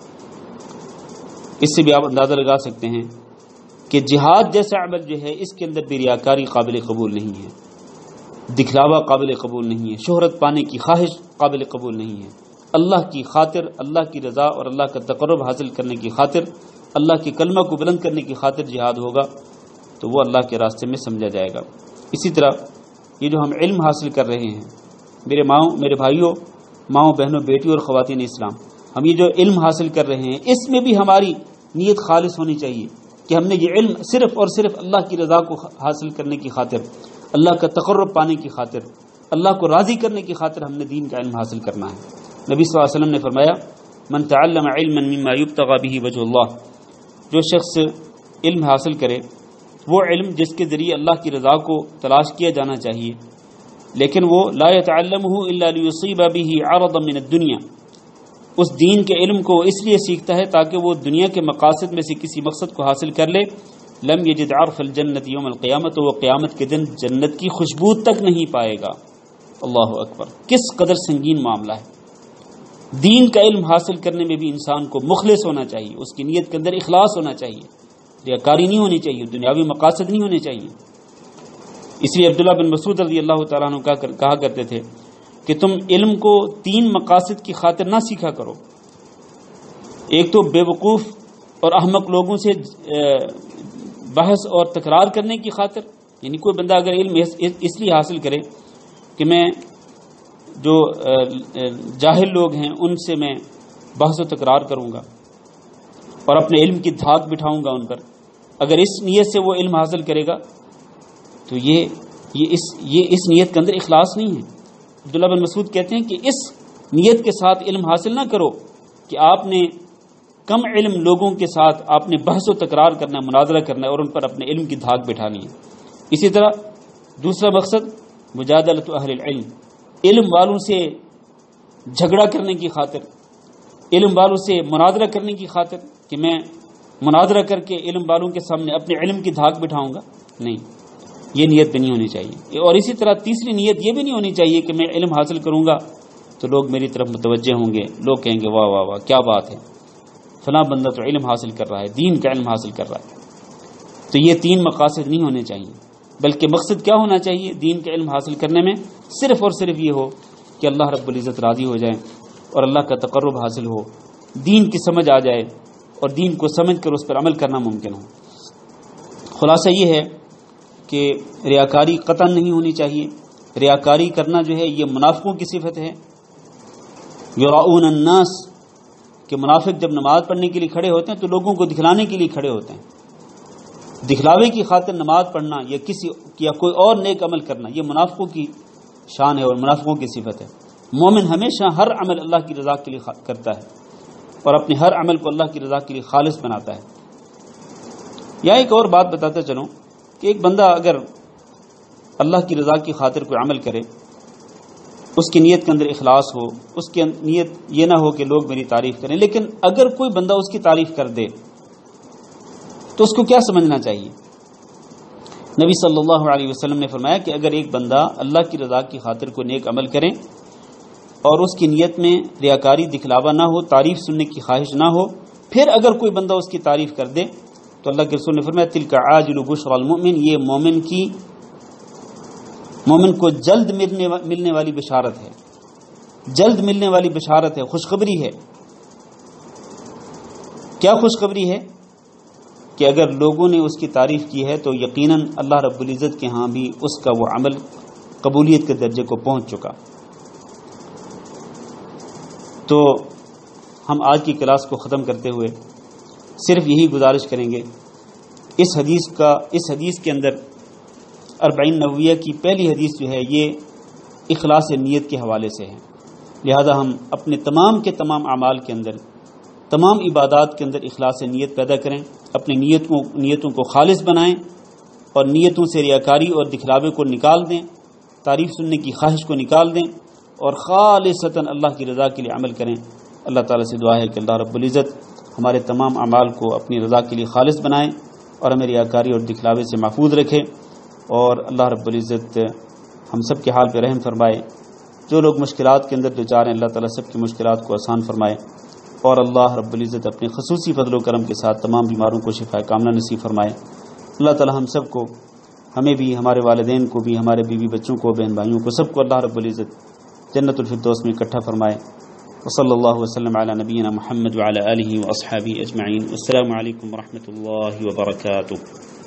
اس سے بھی آپ اندازہ لگا سکتے ہیں کہ جہاد جیسا عمل جو ہے اس کے اندر بھی ریاکاری قابل قبول نہیں ہے، دکھلاوا قابل قبول نہیں ہے، شہرت پانے کی خواہش قابل قبول نہیں ہے۔ اللہ کی خاطر، اللہ کی رضا اور اللہ کا تقرب حاصل کرنے کی خاطر، اللہ کے کلمہ کو بلند کرنے کی خاطر جہاد ہوگا تو وہ اللہ کے راستے میں سمجھا جائے گا۔ اسی طرح یہ جو ہم علم حاصل کر رہے ہیں، میرے ماؤں، میرے بھائیوں، ماؤں، بہنوں، بیٹیوں اور خواتین اسلام، ہم یہ جو علم حاصل کر رہے ہیں اس میں بھی ہماری نیت خالص ہونی چاہیے کہ ہم نے یہ علم صرف اور صرف اللہ کی رضا کو حاصل کرنے کی خاطر، اللہ کا تقرب پانے کی خاطر، اللہ کو راضی کرنے کی خاطر ہم نے دین کا علم حاصل کرنا ہے۔ نبی صلی اللہ علیہ وسلم نے فرمایا من تعلم علما مما يبتغى به وجه اللہ، جو شخص علم حاصل کرے وہ علم جس کے ذریعے اللہ کی رضا کو تلاش کیا جانا چاہیے، لیکن وہ لا يتعلمه الا ليصيب به عرضا من الدنيا، اس دین کے علم کو اس لیے سیکھتا ہے تاکہ وہ دنیا کے مقاصد میں سے کسی مقصد کو حاصل کر لے، لم یجد عرف الجنت یوم القیامت، تو وہ قیامت کے دن جنت کی خوشبو تک نہیں پائے گا۔ اللہ اکبر، کس قدر سنگین معاملہ ہے۔ دین کا علم حاصل کرنے میں بھی انسان کو مخلص ہونا چاہیے، اس کی نیت کے اندر اخلاص ہونا چاہیے، ریاکاری نہیں ہونی چاہیے، دنیاوی مقاصد نہیں ہونے چاہیے۔ اس لیے عبداللہ بن مسعود رضی اللہ تعالیٰ عنہ کہا کرتے تھے کہ تم علم کو تین مقاصد کی خاطر نہ سیکھا کرو، ایک تو بے وقوف اور احمق لوگوں سے بحث اور تکرار کرنے کی خاطر، یعنی کوئی بندہ اگر علم اس لیے حاصل کرے کہ میں جو جاہل لوگ ہیں ان سے میں بحث و تکرار کروں گا اور اپنے علم کی دھاک بٹھاؤں گا ان پر، اگر اس نیت سے وہ علم حاصل کرے گا تو یہ یہ اس یہ اس نیت کے اندر اخلاص نہیں ہے۔ عبداللہ بن مسعود کہتے ہیں کہ اس نیت کے ساتھ علم حاصل نہ کرو کہ آپ نے کم علم لوگوں کے ساتھ آپ نے بحث و تکرار کرنا، مناظرہ کرنا ہے اور ان پر اپنے علم کی دھاک بٹھانی ہے۔ اسی طرح دوسرا مقصد مجادلۃ اہل العلم، علم والوں سے جھگڑا کرنے کی خاطر، علم والوں سے مناظرہ کرنے کی خاطر کہ میں مناظرہ کر کے علم والوں کے سامنے اپنے علم کی دھاک بٹھاؤں گا، نہیں، یہ نیت بھی نہیں ہونی چاہیے۔ اور اسی طرح تیسری نیت یہ بھی نہیں ہونی چاہیے کہ میں علم حاصل کروں گا تو لوگ میری طرف متوجہ ہوں گے، لوگ کہیں گے واہ واہ واہ کیا بات ہے، فلاں بندہ تو علم حاصل کر رہا ہے، دین کا علم حاصل کر رہا ہے۔ تو یہ تین مقاصد نہیں ہونے چاہیے۔ بلکہ مقصد کیا ہونا چاہیے دین کا علم حاصل کرنے میں؟ صرف اور صرف یہ ہو کہ اللہ رب العزت راضی ہو جائے اور اللہ کا تقرب حاصل ہو، دین کی سمجھ آ جائے اور دین کو سمجھ کر اس پر عمل کرنا ممکن ہو۔ خلاصہ یہ ہے کہ ریاکاری قطعا نہیں ہونی چاہیے۔ ریاکاری کرنا جو ہے یہ منافقوں کی صفت ہے۔ یراؤون الناس، کہ منافق جب نماز پڑھنے کے لیے کھڑے ہوتے ہیں تو لوگوں کو دکھلانے کے لیے کھڑے ہوتے ہیں۔ دکھلاوے کی خاطر نماز پڑھنا یا کسی یا کوئی اور نیک عمل کرنا یہ منافقوں کی شان ہے اور منافقوں کی صفت ہے۔ مومن ہمیشہ ہر عمل اللہ کی رضا کے لیے کرتا ہے اور اپنے ہر عمل کو اللہ کی رضا کے لیے خالص بناتا ہے۔ یا ایک اور بات بتاتا چلوں کہ ایک بندہ اگر اللہ کی رضا کی خاطر کوئی عمل کرے، اس کی نیت کے اندر اخلاص ہو، اس کی نیت یہ نہ ہو کہ لوگ میری تعریف کریں، لیکن اگر کوئی بندہ اس کی تعریف کر دے تو اس کو کیا سمجھنا چاہیے؟ نبی صلی اللہ علیہ وسلم نے فرمایا کہ اگر ایک بندہ اللہ کی رضا کی خاطر کوئی نیک عمل کرے اور اس کی نیت میں ریاکاری دکھلاوا نہ ہو، تعریف سننے کی خواہش نہ ہو، پھر اگر کوئی بندہ اس کی تعریف کر دے تو اللہ کے رسول نے فرمایا تلک عاجل بشری المؤمن، یہ مومن کی مومن کو جلد ملنے والی بشارت ہے، جلد ملنے والی بشارت ہے، خوشخبری ہے۔ کیا خوشخبری ہے؟ کہ اگر لوگوں نے اس کی تعریف کی ہے تو یقیناً اللہ رب العزت کے ہاں بھی اس کا وہ عمل قبولیت کے درجے کو پہنچ چکا۔ تو ہم آج کی کلاس کو ختم کرتے ہوئے صرف یہی گزارش کریں گے، اس حدیث کا اس حدیث کے اندر اربعین نوویہ کی پہلی حدیث جو ہے یہ اخلاص نیت کے حوالے سے ہے، لہذا ہم اپنے تمام کے تمام اعمال کے اندر، تمام عبادات کے اندر اخلاص نیت پیدا کریں، اپنی نیتوں نیتوں کو خالص بنائیں اور نیتوں سے ریاکاری اور دکھلاوے کو نکال دیں، تعریف سننے کی خواہش کو نکال دیں اور خالصتاً اللہ کی رضا کے لیے عمل کریں۔ اللہ تعالیٰ سے دعا ہے کہ اللہ رب العزت ہمارے تمام اعمال کو اپنی رضا کے لیے خالص بنائیں اور ہمیں ریاکاری اور دکھلاوے سے محفوظ رکھے، اور اللہ رب العزت ہم سب کے حال پہ رحم فرمائے۔ جو لوگ مشکلات کے اندر دوچار ہیں اللہ تعالیٰ سب کی مشکلات کو آسان فرمائے، اور اللہ رب العزت اپنے خصوصی فضل و کرم کے ساتھ تمام بیماروں کو شفا کاملہ نصیب فرمائے۔ اللہ تعالیٰ ہم سب کو، ہمیں بھی، ہمارے والدین کو بھی، ہمارے بیوی بچوں کو، بہن بھائیوں کو، سب کو اللہ رب العزت جنت الفردوس میں اکٹھا فرمائے۔ وصلی اللہ وسلم علی نبینا محمد وعلی آلہ واصحابہ اجمعین۔ السلام علیکم ورحمۃ اللہ وبرکاتہ۔